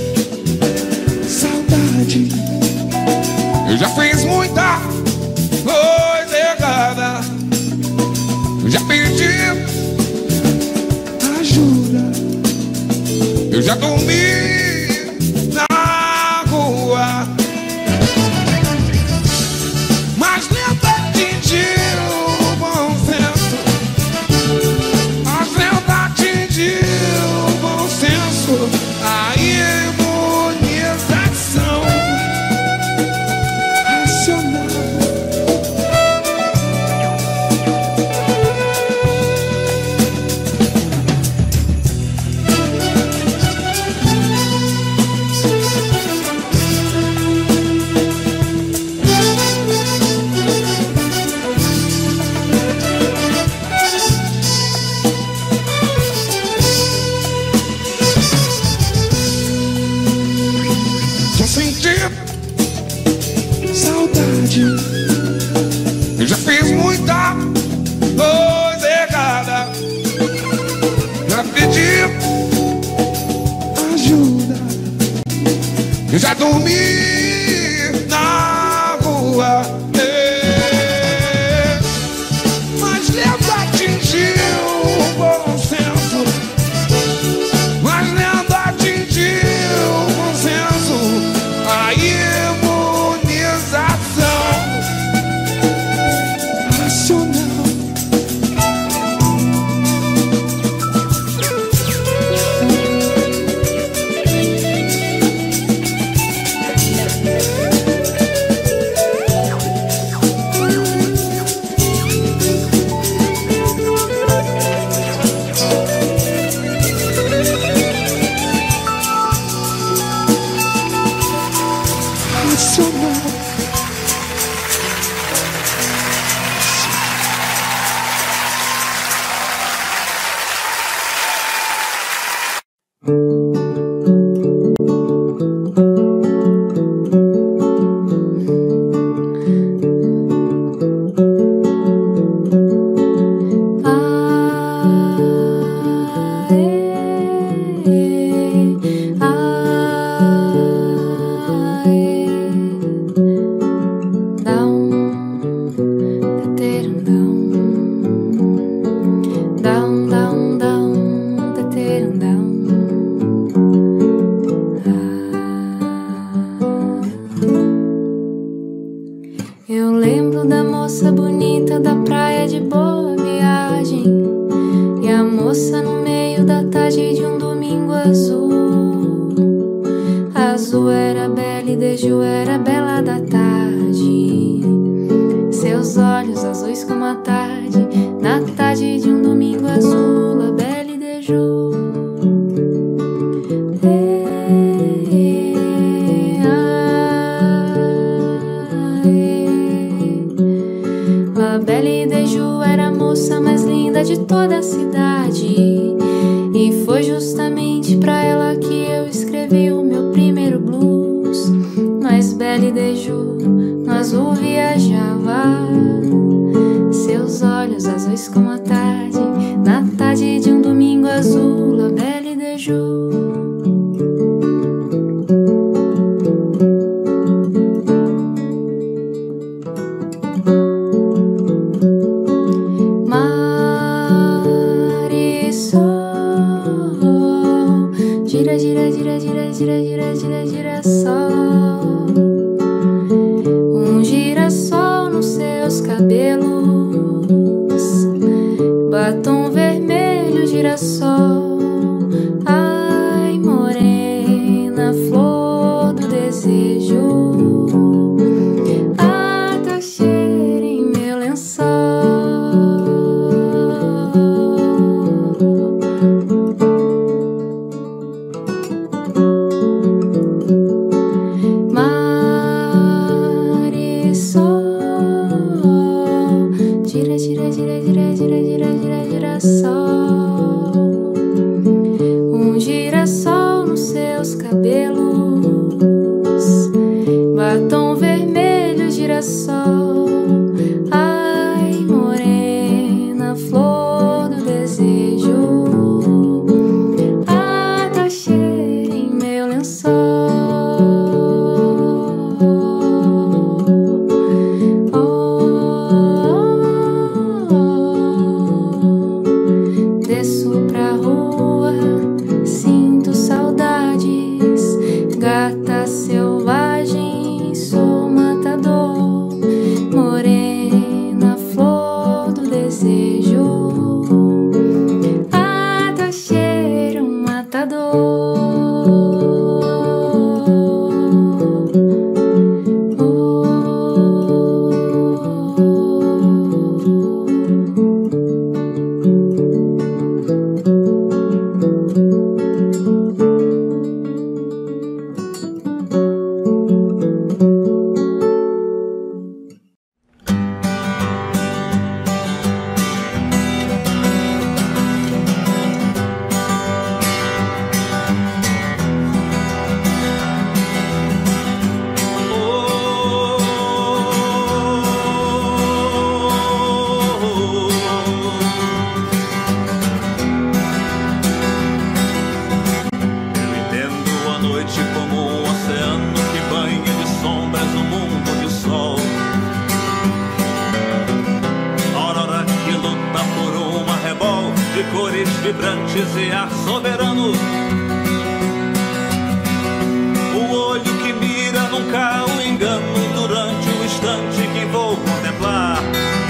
saudade. Eu já fiz muita coisa errada. Eu já pedi ajuda. Eu já dormi na rua, mas lenta atingiu o bom senso. Mas lenta atingiu o bom senso. A imunização racional. Eu já fiz muita coisa errada. Já pedi ajuda. Eu já dormi na rua. Mas lento atingiu o bom senso. Mas lento atingiu o bom senso. A imunização racional. Eu lembro da moça bonita da praia de Boa Viagem, e a moça no meio da tarde de um domingo azul. Azul era bela e Deju era bela da tarde, seus olhos azuis como a tarde, na tarde de um domingo azul, a bela e Deju. A bela e Deju era a moça mais linda de toda a cidade, e foi justamente pra ela que eu escrevi o meu primeiro blues. Mas bela e Deju no azul viajava, seus olhos azuis como a tarde, na tarde de um domingo azul, a bela e Deju. Gira, gira, gira, gira, gira, gira, gira, girassol. Um girassol nos seus cabelos, batom vermelho, girassol. Ai, morena, flor do desejo, a tua cheira em meu lençol. Gira, gira, gira, gira, gira, gira, gira, girassol. Um girassol nos seus cabelos, batom vermelho, girassol. Ai, morena, flor do desejo, a tua cheira em meu lençol. Desço pra rua, sinto saudades, gata selvagem, sou matador. Morena, flor do desejo, a tua cheira um matador. De cores vibrantes e ar soberano, o olho que mira nunca o engano durante o instante que vou contemplar.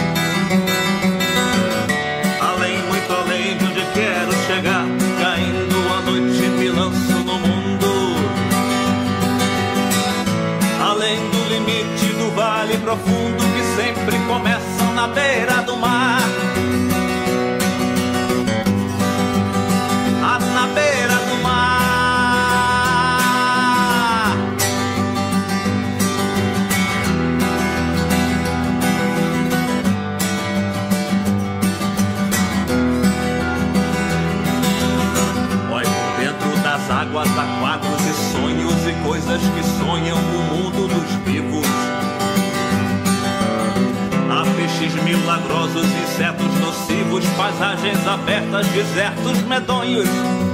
Além, muito além de onde quero chegar, caindo a noite me lanço no mundo. Além do limite do vale profundo que sempre começa na beira do mar. Na beira do mar. Olha por dentro das águas há quadros e sonhos e coisas que sonham o mundo dos vivos. Há peixes milagrosos, insetos nocivos, paisagens abertas, desertos medonhos,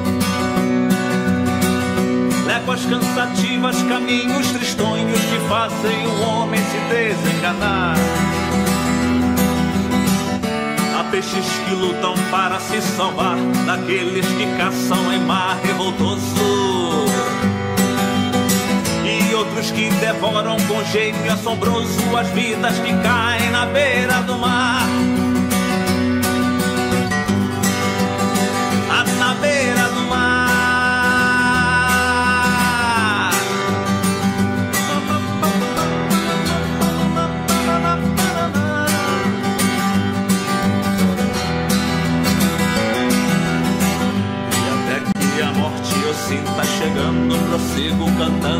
léguas cansativas, caminhos tristonhos que fazem o homem se desenganar. peixes que lutam para se salvar daqueles que caçam em mar revoltoso, e outros que devoram com jeito assombroso as vidas que caem na beira do mar. Na beira do mar. E até que a morte eu sinta chegando, prossigo cantando.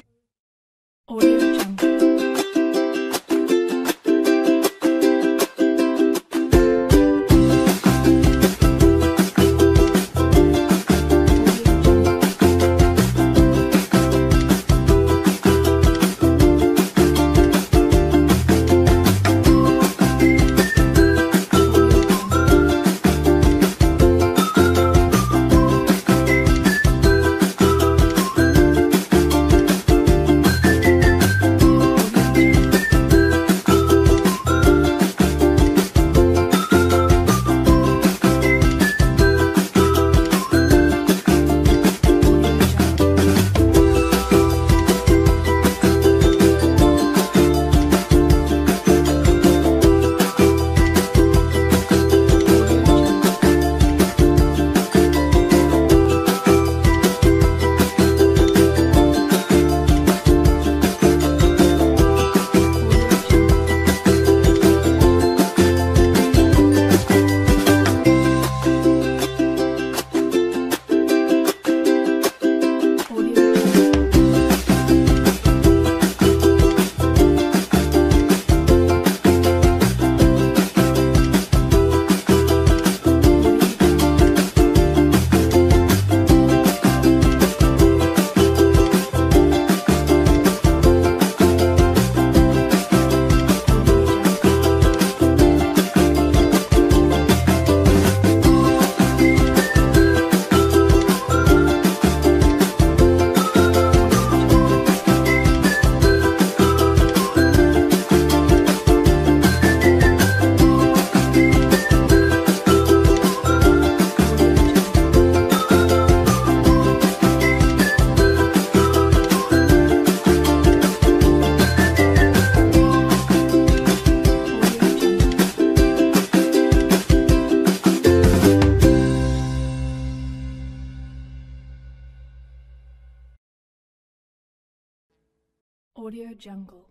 Audio Jungle.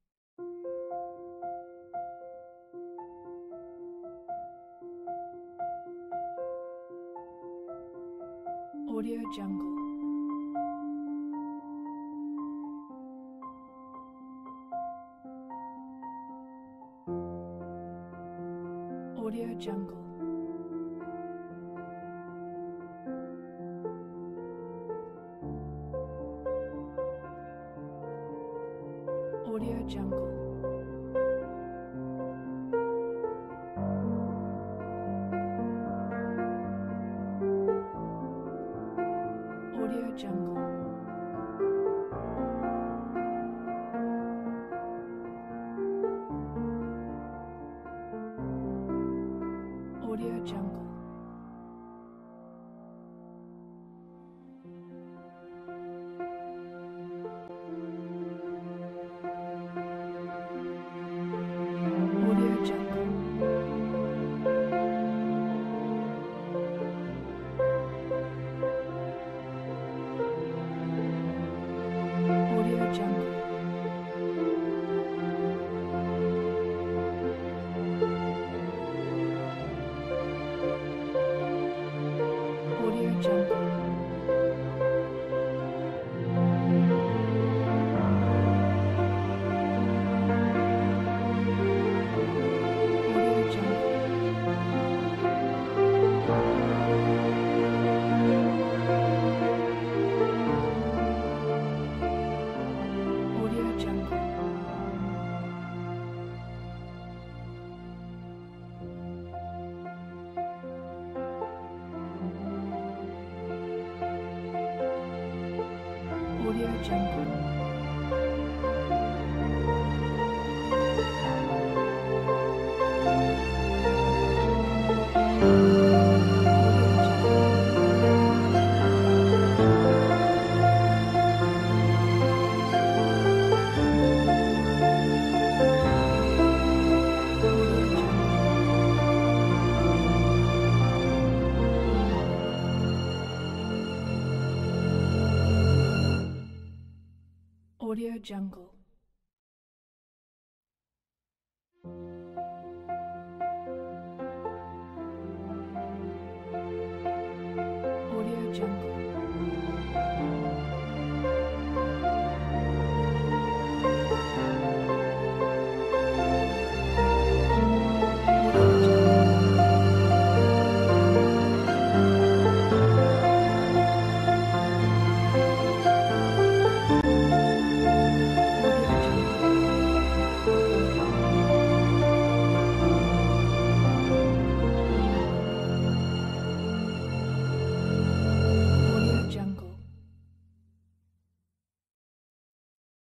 Audio Jungle. Audio Jungle. Audio Jungle. Audio Jungle. Audio Jungle. Audio Jungle. Audio Audio Jungle. Audio Jungle.